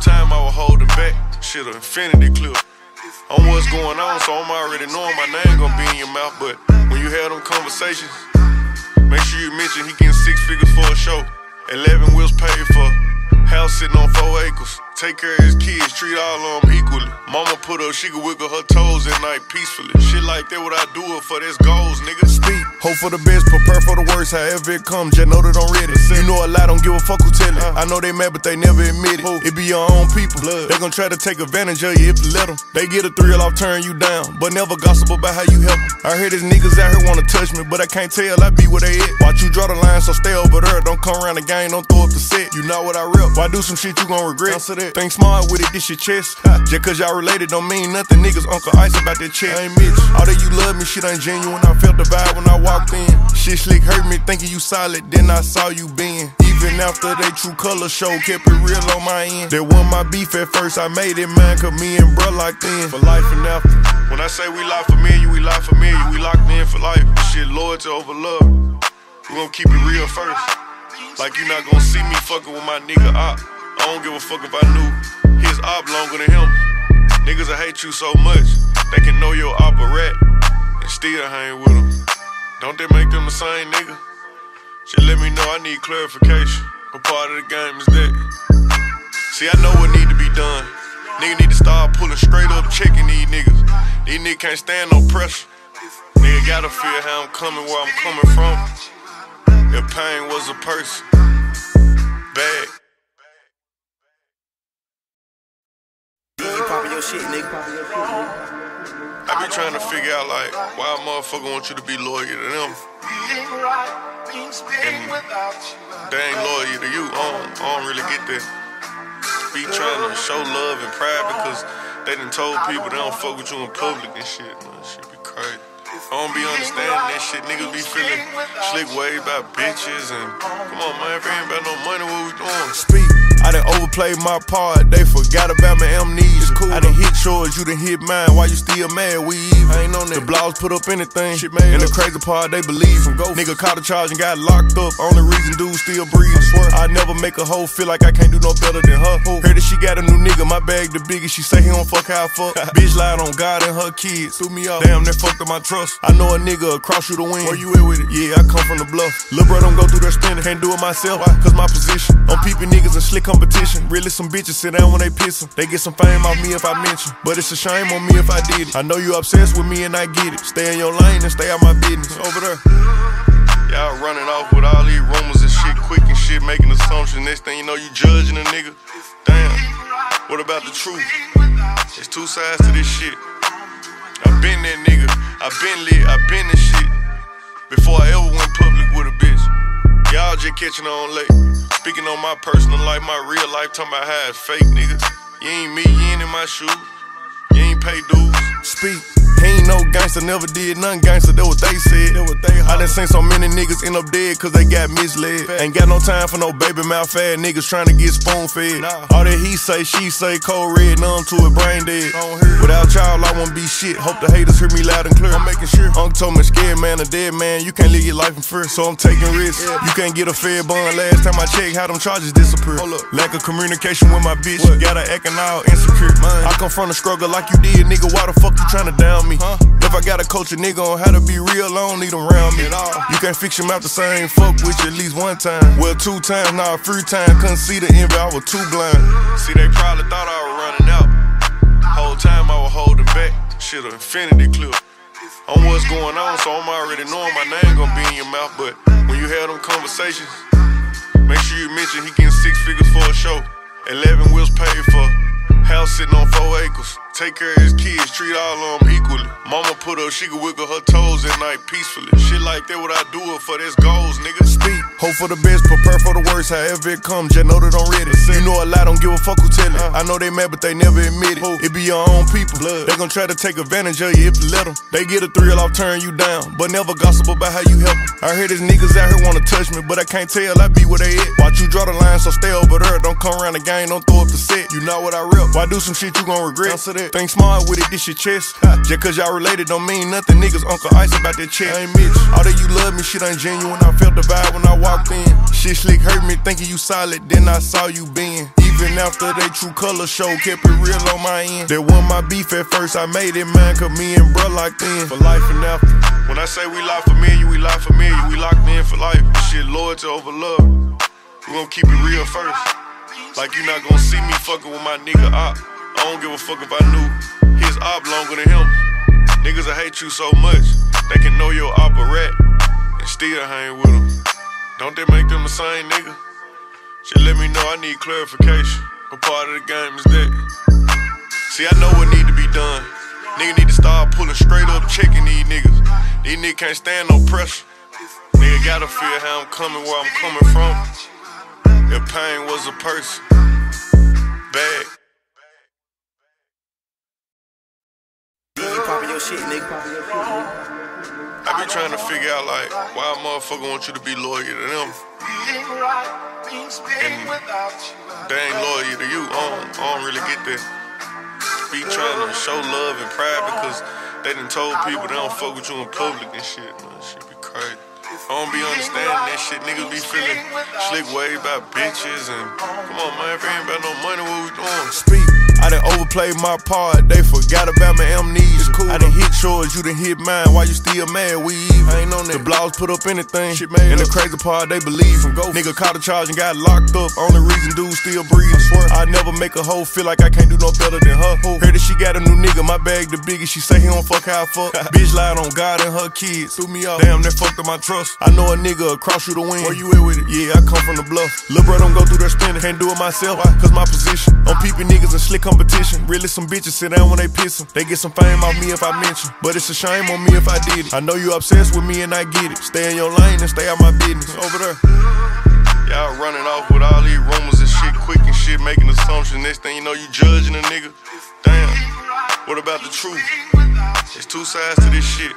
time I was holding back. Shit, an infinity clip. On what's going on, so I'm already knowing my name gonna be in your mouth. But when you have them conversations, make sure you mention he getting 6 figures for a show. 11 wheels paid for. House sitting on 4 acres. Take care of his kids, treat all of them equally. Mama put up, she could wiggle her toes at night peacefully. Shit like that, what I do it for, this goals, nigga. Speak, hope for the best, prepare for the worst, however it comes, just know that I'm ready. You know a lie, don't give a fuck who tell it. I know they mad, but they never admit it. It be your own people, they gon' try to take advantage of you if you let them. They get a thrill off turning you down, but never gossip about how you help them. I hear these niggas out here wanna touch me, but I can't tell, I be where they at. Watch you draw the line, so stay over there. Don't come around the game, don't throw up the set. You know what I rep. Why do some shit you gon' regret? Answer that. Think smart with it, this your chest. Just cause y'all related don't mean nothing. Niggas Uncle Ice about that check. I ain't Mitch. All that you love me, shit ain't genuine. I felt the vibe when I walked in. Shit slick hurt me, thinking you solid, then I saw you being. Even after they true color show, kept it real on my end. That wasn't my beef at first, I made it mine, cause me and bruh locked in for life and after. When I say we lie familiar, we lie familiar. We locked in for life. Shit loyalty over love. We gon' keep it real first. Like you not gonna see me fucking with my nigga op. I don't give a fuck if I knew his op longer than him. Niggas will hate you so much, they can know your op a rat and still hang with them. Don't they make them the same nigga? Just let me know, I need clarification. What part of the game is that? See, I know what need to be done. Nigga need to start pulling straight up, checking these niggas. These niggas can't stand no pressure. Nigga gotta feel how I'm coming, where I'm coming from. If pain was a person, bad. You poppin' your shit, nigga. I be trying to figure out, like, why a motherfucker want you to be loyal to them and they ain't loyal to you. I don't really get that. Be trying to show love and pride because they done told people they don't fuck with you in public and shit. Man, shit be crazy. I don't be understanding that shit. Niggas be feeling slick way about bitches and come on, man, if it ain't about no money, what we doing? Speak. I done overplayed my part, they forgot about my amnesia. Cool. I done hit yours, you done hit mine, why you still mad? We even. I ain't on that. The blogs put up anything, shit made and the crazy part, they believe him. Nigga caught a charge and got locked up, only reason dude still breathe. I swear, I never make a hoe feel like I can't do no better than her. Heard that she got a new nigga, my bag the biggest, she say he don't fuck how I fuck. Bitch lied on God and her kids, threw me off, damn, that fucked up my trust. I know a nigga across you to win. Where you at with it? Yeah, I come from the bluff. Lil' bro don't go through that spinning, can't do it myself. Why? Cause my position, I'm peeping niggas in slick competition. Really some bitches sit down when they pissin'. They get some fame off me if I mention, but it's a shame on me if I did it. I know you obsessed with me and I get it. Stay in your lane and stay out my business. Over there. Y'all running off with all these rumors and shit, quick and shit, making assumptions. Next thing you know, you judging a nigga. Damn, what about the truth? There's two sides to this shit. I been that nigga, I been lit, I been this shit before I ever went public with a bitch. Y'all just catching on late. Speaking on my personal life, my real life, talking about how it's fake, nigga. You ain't me, you ain't in my shoes. You ain't pay dues. Speak. He ain't no gangster, never did nothing gangster, that what they said. I done seen so many niggas end up dead cause they got misled. Ain't got no time for no baby mouth fat niggas trying to get spoon fed. All that he say, she say, cold red, numb to it, brain dead. Without y'all, I won't be shit. Hope the haters hear me loud and clear. I'm making sure. Uncle told me scared man, a dead man, you can't live your life in fear. So I'm taking risks. You can't get a fair bond. Last time I checked, how them charges disappear. Lack of communication with my bitch, got her acting all insecure. I come from the struggle like you did, nigga. Why the fuck you tryna down me? If I gotta coach a nigga on how to be real, I don't need him around me. You can't fix him out the same, fuck with you at least one time. Well, 2 times, nah, 3 times, couldn't see the envy, I was too blind. See, they probably thought I was running out. Whole time I was holding back. Shit, an infinity clip. On what's going on, so I'm already knowing my name gonna be in your mouth. But when you have them conversations, make sure you mention he getting 6 figures for a show. 11 wheels paid for. House sitting on 4 acres. Take care of his kids, treat all of them equally. Mama put up, she could wiggle her toes at night peacefully. Shit like that, what I do it for, this goals, nigga. Speak, hope for the best, prepare for the worst, however it comes, just know that I'm ready. You know a lie, don't give a fuck who tell it. I know they mad, but they never admit it. It be your own people, they gon' try to take advantage of you if you let them. They get a thrill off turning you down, but never gossip about how you help them. I hear these niggas out here wanna touch me, but I can't tell, I be where they at. Watch you draw the line, so stay over there. Don't come around the game, don't throw up the set. You know what I rep. Why do some shit you gon' regret? Answer that. Think smart with it, this your chest. Just cause y'all related don't mean nothing. Niggas Uncle Ice about that check. I ain't Mitch. All that you love me, shit ain't genuine. I felt the vibe when I walked in. Shit slick hurt me, thinking you solid, then I saw you being. Even Even after they true color show, kept it real on my end. That wasn't my beef at first, I made it mine, cause me and bruh locked in for life and after. When I say we lie familiar, we lie familiar, we locked in for life. This shit loyalty over love. We gon' keep it real first. Like you not gon' see me fucking with my nigga op. I don't give a fuck if I knew his op longer than him. Niggas will hate you so much, they can know your op a rat and still hang with them. Don't they make them the same nigga? Just let me know, I need clarification. What part of the game is that? See, I know what need to be done. Nigga need to start pulling straight up, checking these niggas. These niggas can't stand no pressure. Nigga gotta feel how I'm coming, where I'm coming from. If pain was a person, bad. You poppin' your shit, nigga. I be trying to figure out, like, why a motherfucker want you to be loyal to them and they ain't loyal to you. I don't really get that. Be trying to show love and pride because they done told people they don't fuck with you in public and shit. Man, shit be crazy. I don't be understanding that shit. Niggas be feeling slick way about bitches and come on, man, if it ain't about no money, what we doing? Speak. I done overplayed my part, they forgot about my amnesia. Cool. I done hit yours, you done hit mine, why you still mad? We even. I ain't on that. The blogs put up anything, shit made and the crazy part, they believe him. Nigga caught a charge and got locked up, only reason dude still breathe. I swear, I never make a hoe feel like I can't do no better than her. Heard that she got a new nigga, my bag the biggest, she say he don't fuck how I fuck. Bitch lied on God and her kids, threw me off, damn, that fucked up my trust. I know a nigga across you the wind, where you at with it? Yeah, I come from the bluff. Lil' bro don't go through that spinning, can't do it myself, cause my position. I'm peeping niggas in slick competition, really some bitches sit down when they pissin'. They get some fame off me if I mention, but it's a shame on me if I did it. I know you obsessed with me and I get it. Stay in your lane and stay out my business. Over there. Y'all running off with all these rumors and shit, quick and shit, making assumptions. Next thing you know, you judging a nigga. Damn, what about the truth? There's two sides to this shit.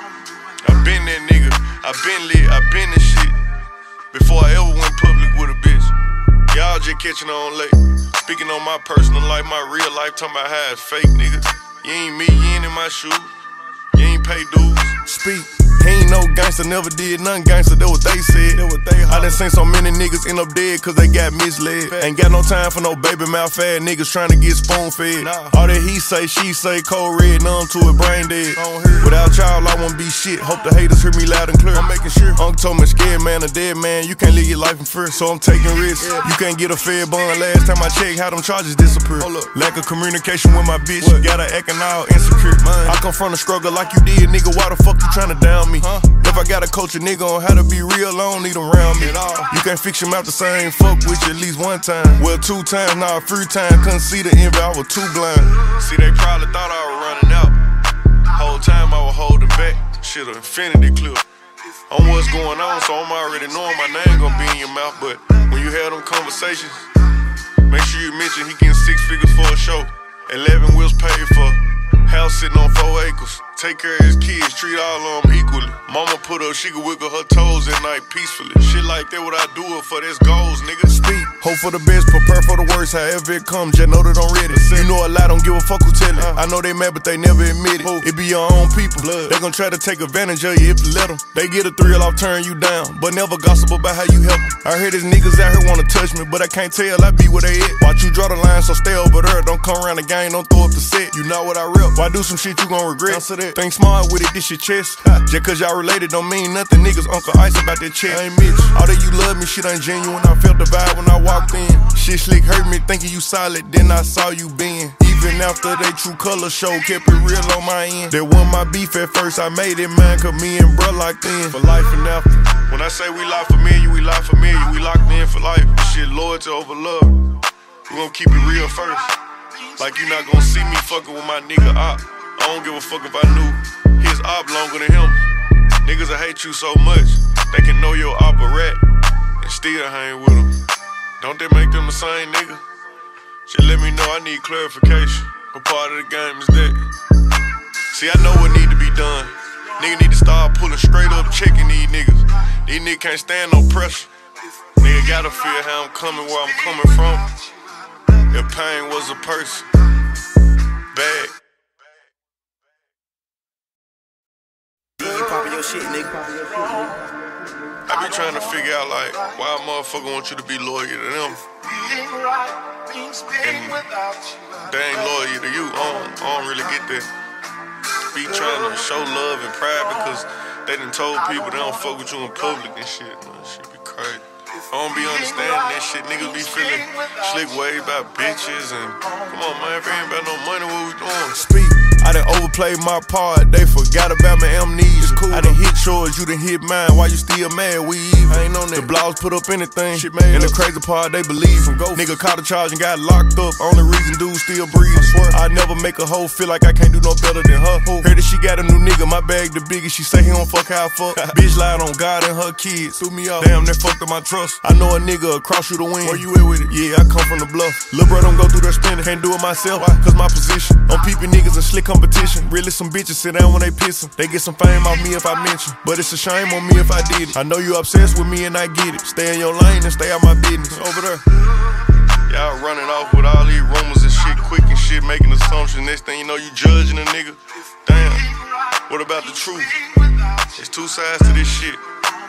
I been that nigga, I been lit, I been this shit before I ever went public with a bitch. Y'all just catching on late. Speaking on my personal life, my real life, talking about how it's fake, nigga. You ain't me, you ain't in my shoes. You ain't pay dues. Speak. He ain't no gangster, never did nothing gangster, that what they said. I done seen so many niggas end up dead cause they got misled. Ain't got no time for no baby mouth fat niggas trying to get spoon fed. All that he say, she say, cold red, numb to it, brain dead. Without y'all, I won't be shit. Hope the haters hear me loud and clear. I'm making sure. Uncle told me, scared man, a dead man, you can't live your life in fear. So I'm taking risks. You can't get a fair bond. Last time I checked, how them charges disappear. Lack of communication with my bitch, got her acting all insecure. I come from the struggle like you did, nigga. Why the fuck you tryna down me? If I gotta coach a nigga on how to be real, I don't need him around me. You can't fix him out the same, fuck with you at least one time. Well, 2 times, nah, 3 times, couldn't see the envy, I was too blind. See, they probably thought I was running out. Whole time I was holding back. Shit, an infinity clip. On what's going on, so I'm already knowing my name gonna be in your mouth. But when you have them conversations, make sure you mention he getting 6 figures for a show. 11 wheels paid for. House sitting on 4 acres. Take care of his kids, treat all of them equally. Mama put up, she could wiggle her toes at night peacefully. Shit like that, what I do it for, that's goals, nigga. Speak, hope for the best, prepare for the worst, however it comes, just know that I'm ready. You know a lot, don't give a fuck who tell it. I know they mad, but they never admit it. It be your own people, they gon' try to take advantage of you if you let them. They get a thrill off turn you down, but never gossip about how you help them. I hear these niggas out here wanna touch me, but I can't tell, I be where they at. Watch you draw the line, so stay over there. Don't come around the game, don't throw up the set. You know what I rep. Why do some shit you gon' regret? Think smart with it, this your chest. Just cause y'all related don't mean nothing. Niggas Uncle Ice about that check. I ain't Mitch. All that you love me, shit ain't genuine. I felt the vibe when I walked in. Shit slick hurt me, thinking you solid, then I saw you being. Even after they true color show, kept it real on my end. That wasn't my beef at first, I made it mine, cause me and bruh locked in for life and after. When I say we lie familiar, we lie familiar, we locked in for life. This shit loyalty over love. We gon' keep it real first. Like you not gon' see me fucking with my nigga op. I don't give a fuck if I knew his op longer than him. Niggas will hate you so much, they can know your op a rat and still hang with them. Don't they make them the same nigga? Just let me know, I need clarification. What part of the game is that? See, I know what need to be done. Nigga need to start pulling straight up, checking these niggas. These niggas can't stand no pressure. Nigga gotta feel how I'm coming, where I'm coming from. If pain was a person, bad. You poppin' your shit, nigga. I be trying to figure out, like, why a motherfucker want you to be loyal to them They ain't loyal to you. I don't really get that. Be trying to show love and pride because they done told people they don't fuck with you in public and shit. Man, shit be crazy. I don't be understanding that shit. Niggas be feeling slick ways about bitches and come on, man, if it ain't about no money, what we doing? Speak. I done overplayed my part, they forgot about my amnesia. Cool, I done hit yours, you done hit mine, why you still mad? We even. I ain't on that. The blogs put up anything, shit made and the crazy part, they believe him. Nigga caught a charge and got locked up, only reason dude still breathing. I never make a hoe feel like I can't do no better than her. Heard that she got a new nigga, my bag the biggest, she say he don't fuck how I fuck. Bitch lied on God and her kids, threw me off. Damn, that fucked up my trust. I know a nigga across you to win. Where you at with it? Yeah, I come from the bluff. Lil' bro don't go through that spinning, can't do it myself. Why? Cause my position, I'm peeping niggas in slick competition. Really some bitches sit down when they pissin'. They get some fame off me if I mention, but it's a shame on me if I did it. I know you obsessed with me and I get it. Stay in your lane and stay out my business. Over there. Y'all running off with all these rumors and shit, quick and shit, making assumptions. Next thing you know, you judging a nigga. Damn, what about the truth? There's two sides to this shit.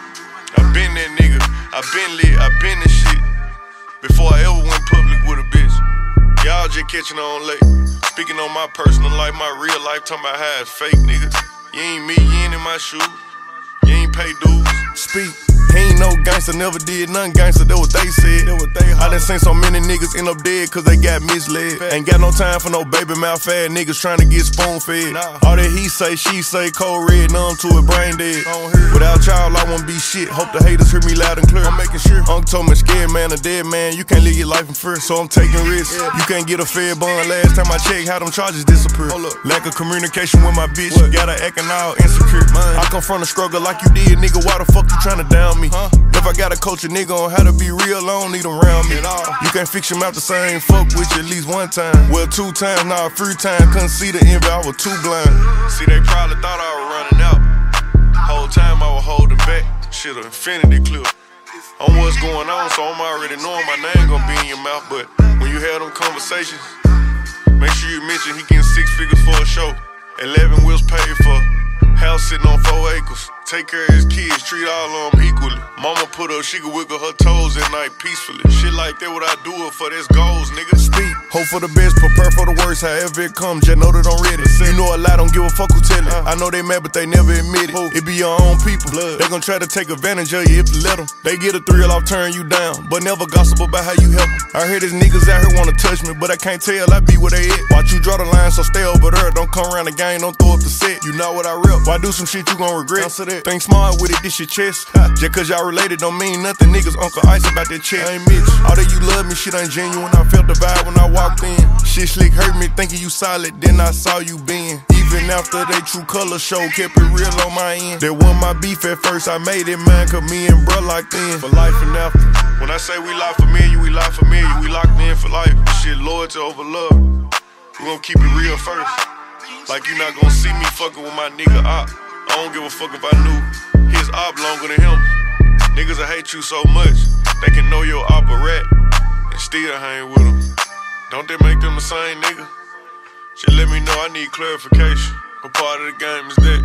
I been that nigga, I been lit, I been this shit before I ever went public with a bitch. Y'all just catching on late. Speaking on my personal life, my real life, talking about how it's fake, nigga. You ain't me, you ain't in my shoes. You ain't pay dues. Speak. He ain't no gangster, never did nothing gangster, that what they said. I done seen so many niggas end up dead cause they got misled. Ain't got no time for no baby mouth fat niggas trying to get spoon fed. All that he say, she say, cold red, numb to it, brain dead. Without y'all, I won't be shit. Hope the haters hear me loud and clear. I'm making sure. Uncle told me, scared man, a dead man, you can't live your life in fear. So I'm taking risks. You can't get a fair bond. Last time I checked, how them charges disappear. Lack of communication with my bitch, got her acting all insecure. I come from the struggle like you did, nigga. Why the fuck you tryna down me? If I gotta coach a nigga on how to be real, I don't need them around me. You can't fix him out the same, fuck with you at least one time. Well, 2 times, nah, 3 times, couldn't see the envy, I was too blind. See, they probably thought I was running out. Whole time I was holding back, shit, an infinity clip. On what's going on, so I'm already knowing my name gonna be in your mouth. But when you have them conversations, make sure you mention he getting 6 figures for a show. 11 wheels paid for, house sitting on 4 acres. Take care of his kids, treat all of them equally. Mama put up, she could wiggle her toes at night peacefully. Shit like that, what I do it for, that's goals, nigga. Speak, hope for the best, prepare for the worst, however it comes, just know that I'm ready. You know a lie, don't give a fuck who tell it. I know they mad, but they never admit it. It be your own people, they gon' try to take advantage of you if you let them. They get a thrill off turning you down, but never gossip about how you help them. I hear these niggas out here wanna touch me, but I can't tell, I be where they at. Watch you draw the line, so stay over there. Don't come around the game, don't throw up the set. You know what I rep. Why do some shit you gon' regret? Think smart with it, this your chest. Just cause y'all related don't mean nothing. Niggas Uncle Ice about that check. I ain't Mitch. All that you love me, shit ain't genuine. I felt the vibe when I walked in. Shit slick hurt me, thinking you solid, then I saw you bend. Even after they true color show, kept it real on my end. That wasn't my beef at first, I made it mine, cause me and bruh locked in for life and after. When I say we lock familiar, we lock familiar. We locked in for life. Shit loyalty over love. We gon' keep it real first. Like you not gon' see me fucking with my nigga op. I don't give a fuck if I knew his op longer than him. Niggas will hate you so much, they can know your op a rat and still hang with them. Don't they make them the same nigga? Just let me know, I need clarification. What part of the game is that?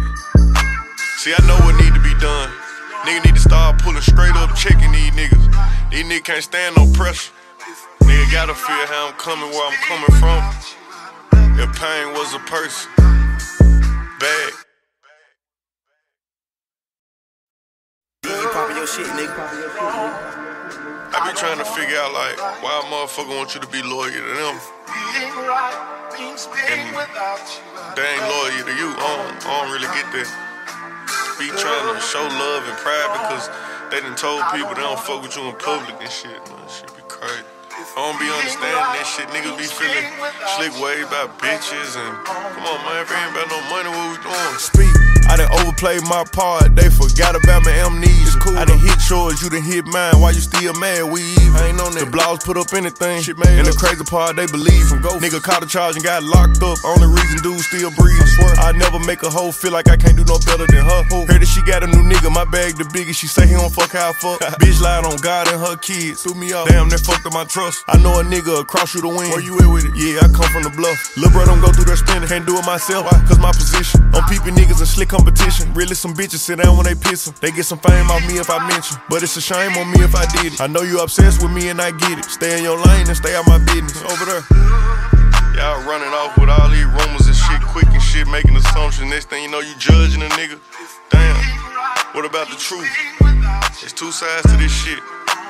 See, I know what need to be done. Nigga need to start pulling straight up, checking these niggas. These niggas can't stand no pressure. Nigga gotta feel how I'm coming, where I'm coming from. If pain was a person, bad. Poppin' your shit, nigga. I be trying to figure out, like, why a motherfucker want you to be loyal to them. And they ain't loyal to you. I don't really get that. Be trying to show love and pride because they done told people they don't fuck with you in public and shit. Man, shit be crazy. I don't be understanding that shit. Niggas be feeling slick ways about bitches and come on, man, if it ain't about no money, what we doing? Speak. I done overplayed my part, they forgot about my amnesia. Cool, I done hit yours, you done hit mine, why you still mad? We even. I ain't on that. The blogs put up anything, shit made and the crazy part, they believe him. Nigga caught a charge and got locked up, only reason dude still breathing. I never make a hoe feel like I can't do no better than her. Heard that she got a new nigga, my bag the biggest, she say he don't fuck how I fuck. Bitch lied on God and her kids, threw me off. Damn, that fucked up my trust. I know a nigga across you to win. Where you at with it? Yeah, I come from the bluff. Lil' bro don't go through that spinning, can't do it myself. Why? Cause my position, I'm peeping niggas in slick competition. Really some bitches sit down when they pissin'. They get some fame off me if I mention, but it's a shame on me if I did it. I know you obsessed with me and I get it. Stay in your lane and stay out my business. Over there. Y'all running off with all these rumors and shit, quick and shit, making assumptions. Next thing you know, you judging a nigga. Damn, what about the truth? There's two sides to this shit.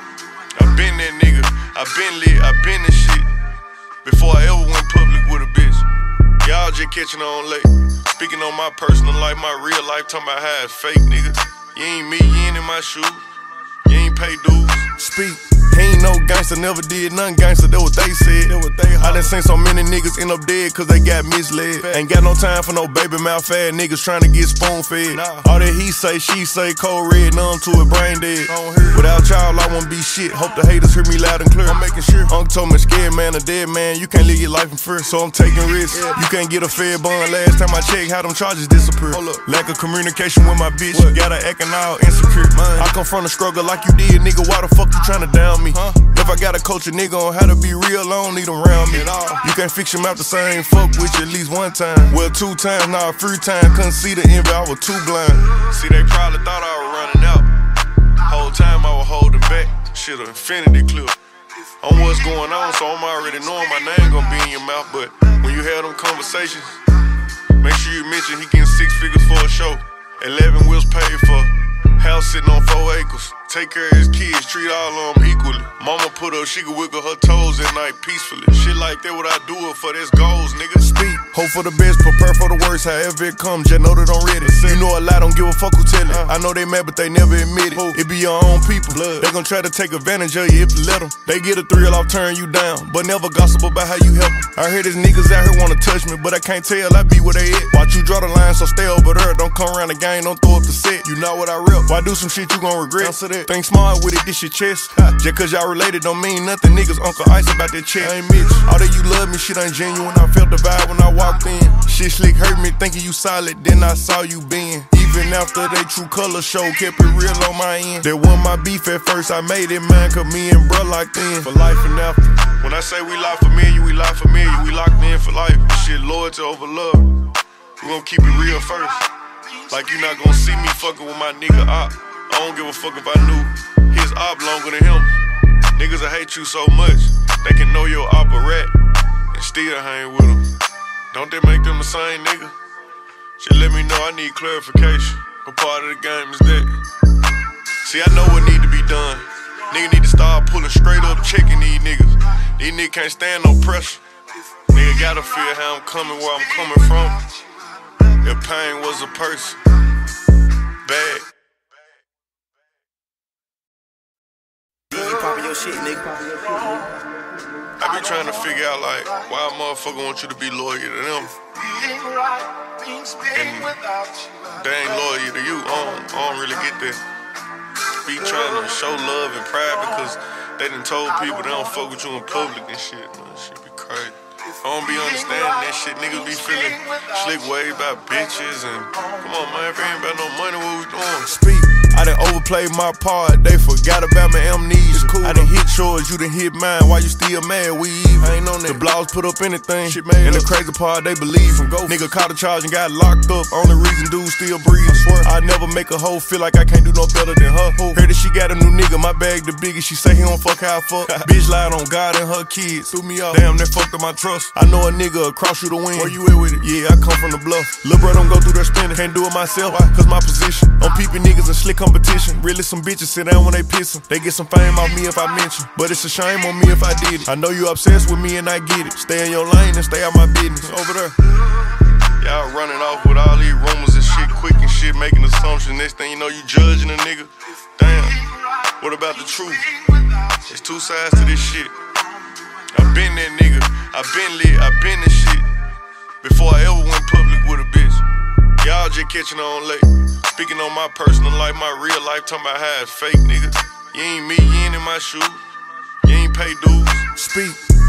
I been that nigga, I been lit, I been this shit. Before I ever went public with a bitch. Y'all just catching on late. Speaking on my personal life, my real life, talking about how it's fake, nigga. You ain't me, you ain't in my shoes. You ain't pay dues. Speak. He ain't no gangster, never did nothing gangster, that what they said. I done seen so many niggas end up dead cause they got misled. Ain't got no time for no baby mouth ass niggas trying to get spoon fed. All that he say, she say, cold red, numb to it, brain dead. Without y'all, I won't be shit. Hope the haters hear me loud and clear. I'm making sure. Uncle told me, scared man, a dead man, you can't live your life in fear. So I'm taking risks. You can't get a fair bond. Last time I checked, how them charges disappear. Lack of communication with my bitch, got her acting all insecure. I come from the struggle like you did, nigga. Why the fuck you tryna down me? If I gotta coach a nigga on how to be real, I don't need them around me. You can't fix him out the same, fuck with you at least one time. Well, 2 times, nah, 3 times, couldn't see the envy, I was too blind. See, they probably thought I was running out. Whole time I was holding back, shit, an infinity clip. On what's going on, so I'm already knowing my name gonna be in your mouth. But when you have them conversations, make sure you mention he getting 6 figures for a show. 11 wheels paid for, house sitting on 4 acres. Take care of his kids, treat all of them equally. Mama put up, she could wiggle her toes at night peacefully. Shit like that, what I do it for, that's goals, nigga. Speak, hope for the best, prepare for the worst, however it comes, just know that I'm ready. You know a lot, don't give a fuck who tell it. I know they mad, but they never admit it. It be your own people, they gon' try to take advantage of you if you let them. They get a thrill off turn you down, but never gossip about how you help them. I hear these niggas out here wanna touch me, but I can't tell, I be where they at. Watch you draw the line, so stay over there. Don't come around the game, don't throw up the set. You know what I rep. Why do some shit you gon' regret? Think smart with it, this your chest. Just cause y'all related don't mean nothing. Niggas Uncle Ice about that check. I ain't Mitch. All that you love me, shit ain't genuine. I felt the vibe when I walked in. Shit slick hurt me, thinking you solid, then I saw you bend. Even after they true color show, kept it real on my end. That wasn't my beef at first, I made it mine, cause me and bruh locked in for life and after. When I say we lock familiar, we lock familiar. We locked in for life. Shit loyalty over love. We gon' keep it real first. Like you not gonna see me fucking with my nigga op. I don't give a fuck if I knew his op longer than him. Niggas will hate you so much, they can know your op a rat and still hang with them. Don't they make them the same nigga? Just let me know, I need clarification. What part of the game is that? See, I know what need to be done. Nigga need to start pulling straight up, checking these niggas. These niggas can't stand no pressure. Nigga gotta feel how I'm coming, where I'm coming from. If pain was a person, bad. Poppin' your shit, nigga. I be trying to figure out, like, why a motherfucker want you to be loyal to them and they ain't loyal to you. I don't really get that. Be trying to show love and pride because they done told people they don't fuck with you in public and shit. Man, shit be crazy. I don't be understanding that shit. Niggas be feeling slick way about bitches and come on, man, if it ain't about no money, what we doing? Speak. I done overplayed my part, they forgot about my amnesia. Cool. I done hit yours, you done hit mine, why you still mad? We even. I ain't on that. The blogs put up anything, shit made and the crazy part, they believe from go. Nigga caught a charge and got locked up, only reason dude still breathe. I swear, I never make a hoe feel like I can't do no better than her. Heard that she got a new nigga, my bag the biggest, she say he don't fuck how I fuck. Bitch lied on God and her kids, threw me off, damn, that fucked up my trust. I know a nigga across you to win. Where you at with it? Yeah, I come from the bluff. Lil' bro don't go through that spinning, can't do it myself, why? Cause my position, I'm peeping niggas in slick competition. Really some bitches sit down when they pissin'. They get some fame off me if I mention, but it's a shame on me if I did it. I know you obsessed with me and I get it. Stay in your lane and stay out my business. Over there. Y'all running off with all these rumors and shit, quick and shit, making assumptions. Next thing you know, you judging a nigga. Damn, what about the truth? There's two sides to this shit. I been that nigga, I been lit, I been this shit. Before I ever went public with a bitch. Y'all just catching on late. Speaking on my personal life, my real life, talking about how it's fake, nigga. You ain't me, you ain't in my shoes. You ain't pay dues. Speak.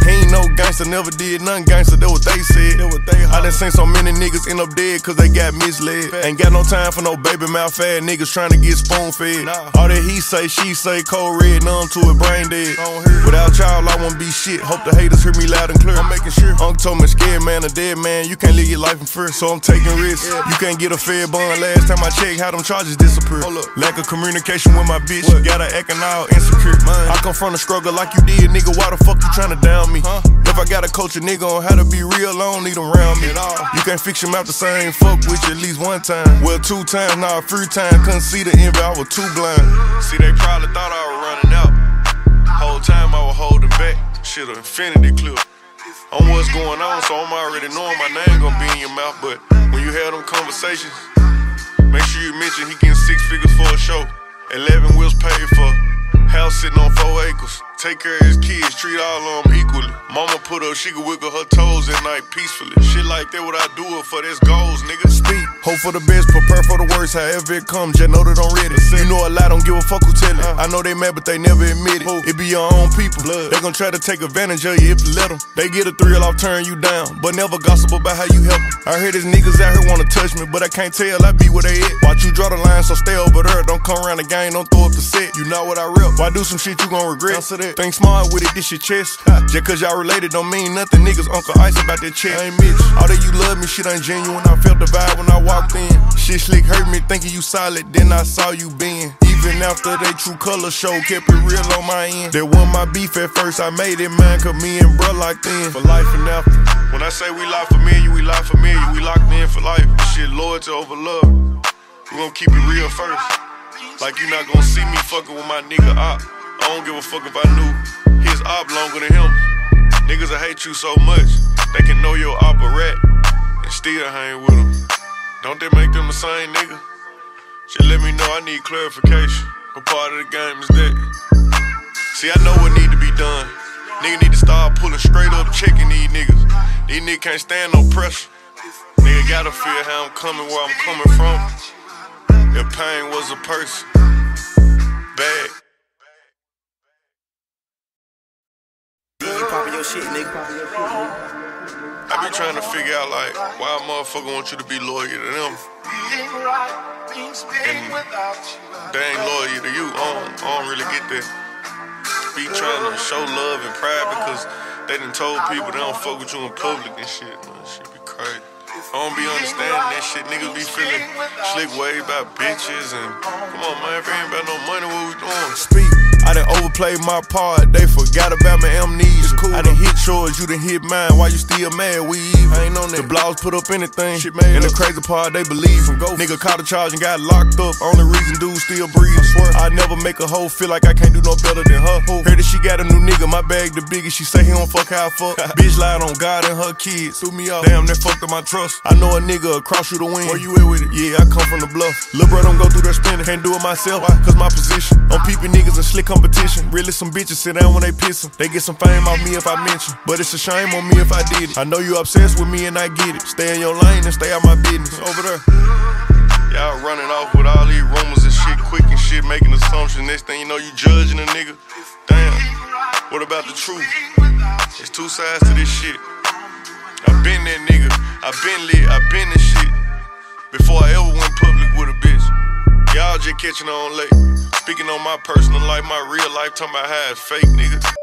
He ain't no gangster, never did nothing gangster, that what they said. I done seen so many niggas end up dead cause they got misled. Ain't got no time for no baby mouth fat niggas trying to get spoon fed. All that he say, she say, cold red, numb to it, brain dead. Without y'all, I won't be shit. Hope the haters hear me loud and clear. I'm making sure. Uncle told me scared man, a dead man, you can't live your life in fear. So I'm taking risks. You can't get a fair bond. Last time I checked, how them charges disappear. Lack of communication with my bitch, got her acting all insecure. I come from the struggle like you did, nigga. Why the fuck you tryna down me? If I gotta coach a nigga on how to be real, I don't need them around me. You can't fix him out the same, fuck with you at least one time. Well, 2 times, now a 3 times. Couldn't see the envy, I was too blind. See, they probably thought I was running out. Whole time I was holding back. Shit, an infinity clip. On what's going on, so I'm already knowing my name gonna be in your mouth. But when you have them conversations, make sure you mention he getting 6 figures for a show. 11 wheels paid for. House sitting on 4 acres. Take care of his kids, treat all of them equally. Mama put up, she could wiggle her toes at night peacefully. Shit like that, what I do it for, that's goals, nigga. Speak, hope for the best, prepare for the worst, however it comes, just know that I'm ready. You know a lie, don't give a fuck who tell it. I know they mad, but they never admit it. It be your own people, they gon' try to take advantage of you if you let them. They get a thrill off turning you down, but never gossip about how you help them. I hear these niggas out here wanna touch me, but I can't tell, I be where they at. Watch you draw the line, so stay over there. Don't come around the game, don't throw up the set. You know what I rep. Why do some shit you gon' regret? Think smart with it, this your chest. Just cause y'all related don't mean nothing. Niggas Uncle Ice about that check. I ain't Mitch. All that you love me, shit ain't genuine. I felt the vibe when I walked in. Shit slick hurt me, thinking you solid, then I saw you being. Even after they true color show, kept it real on my end. That wasn't my beef at first, I made it mine, cause me and bruh locked in for life and after. When I say we lie familiar, we lie familiar. We locked in for life. Shit, loyalty over love. We gon' keep it real first. Like you not gonna see me fucking with my nigga op. I don't give a fuck if I knew his op longer than him. Niggas will hate you so much, they can know your op a rat and still hang with him. Don't they make them the same nigga? Just let me know, I need clarification. What part of the game is that? See, I know what need to be done. Nigga need to start pulling straight up, checking these niggas. These niggas can't stand no pressure. Nigga gotta feel how I'm coming, where I'm coming from. If pain was a person, bad. Poppin' your shit, nigga. I be trying to figure out, like, why a motherfucker want you to be loyal to them and they ain't loyal to you. I don't really get that. Be trying to show love and pride because they done told people they don't fuck with you in public and shit. Man, shit be crazy. I don't be understanding that shit. Niggas be feeling slick way about bitches and come on, man, if it ain't about no money, what we doing? Speak. I done overplayed my part, they forgot about my amnesia. I done hit yours, you done hit mine, why you still mad? We even. I ain't on that. The blogs put up anything, shit made and the crazy part, they believe him. Nigga caught a charge and got locked up, only reason dude still breathe. I swear, I never make a hoe feel like I can't do no better than her. Heard that she got a new nigga, my bag the biggest, she say he don't fuck how I fuck. Bitch lied on God and her kids, threw me off, damn, that fucked up my trust. I know a nigga across you to win. Where you at with it? Yeah, I come from the bluff. Lil' bro don't go through that spinning, can't do it myself, cause my position. I'm peeping niggas and slick competition. Really some bitches sit down when they pissin'. They get some fame off me if I mention, but it's a shame on me if I did it. I know you obsessed with me and I get it. Stay in your lane and stay out my business. Over there. Y'all running off with all these rumors and shit, quick and shit, making assumptions. Next thing you know, you judging a nigga. Damn, what about the truth? There's 2 sides to this shit. I been that nigga, I been lit, I been this shit before I ever went public with a bitch. Y'all just catching on late. Speaking on my personal life, my real life, talking about how it's fake, nigga.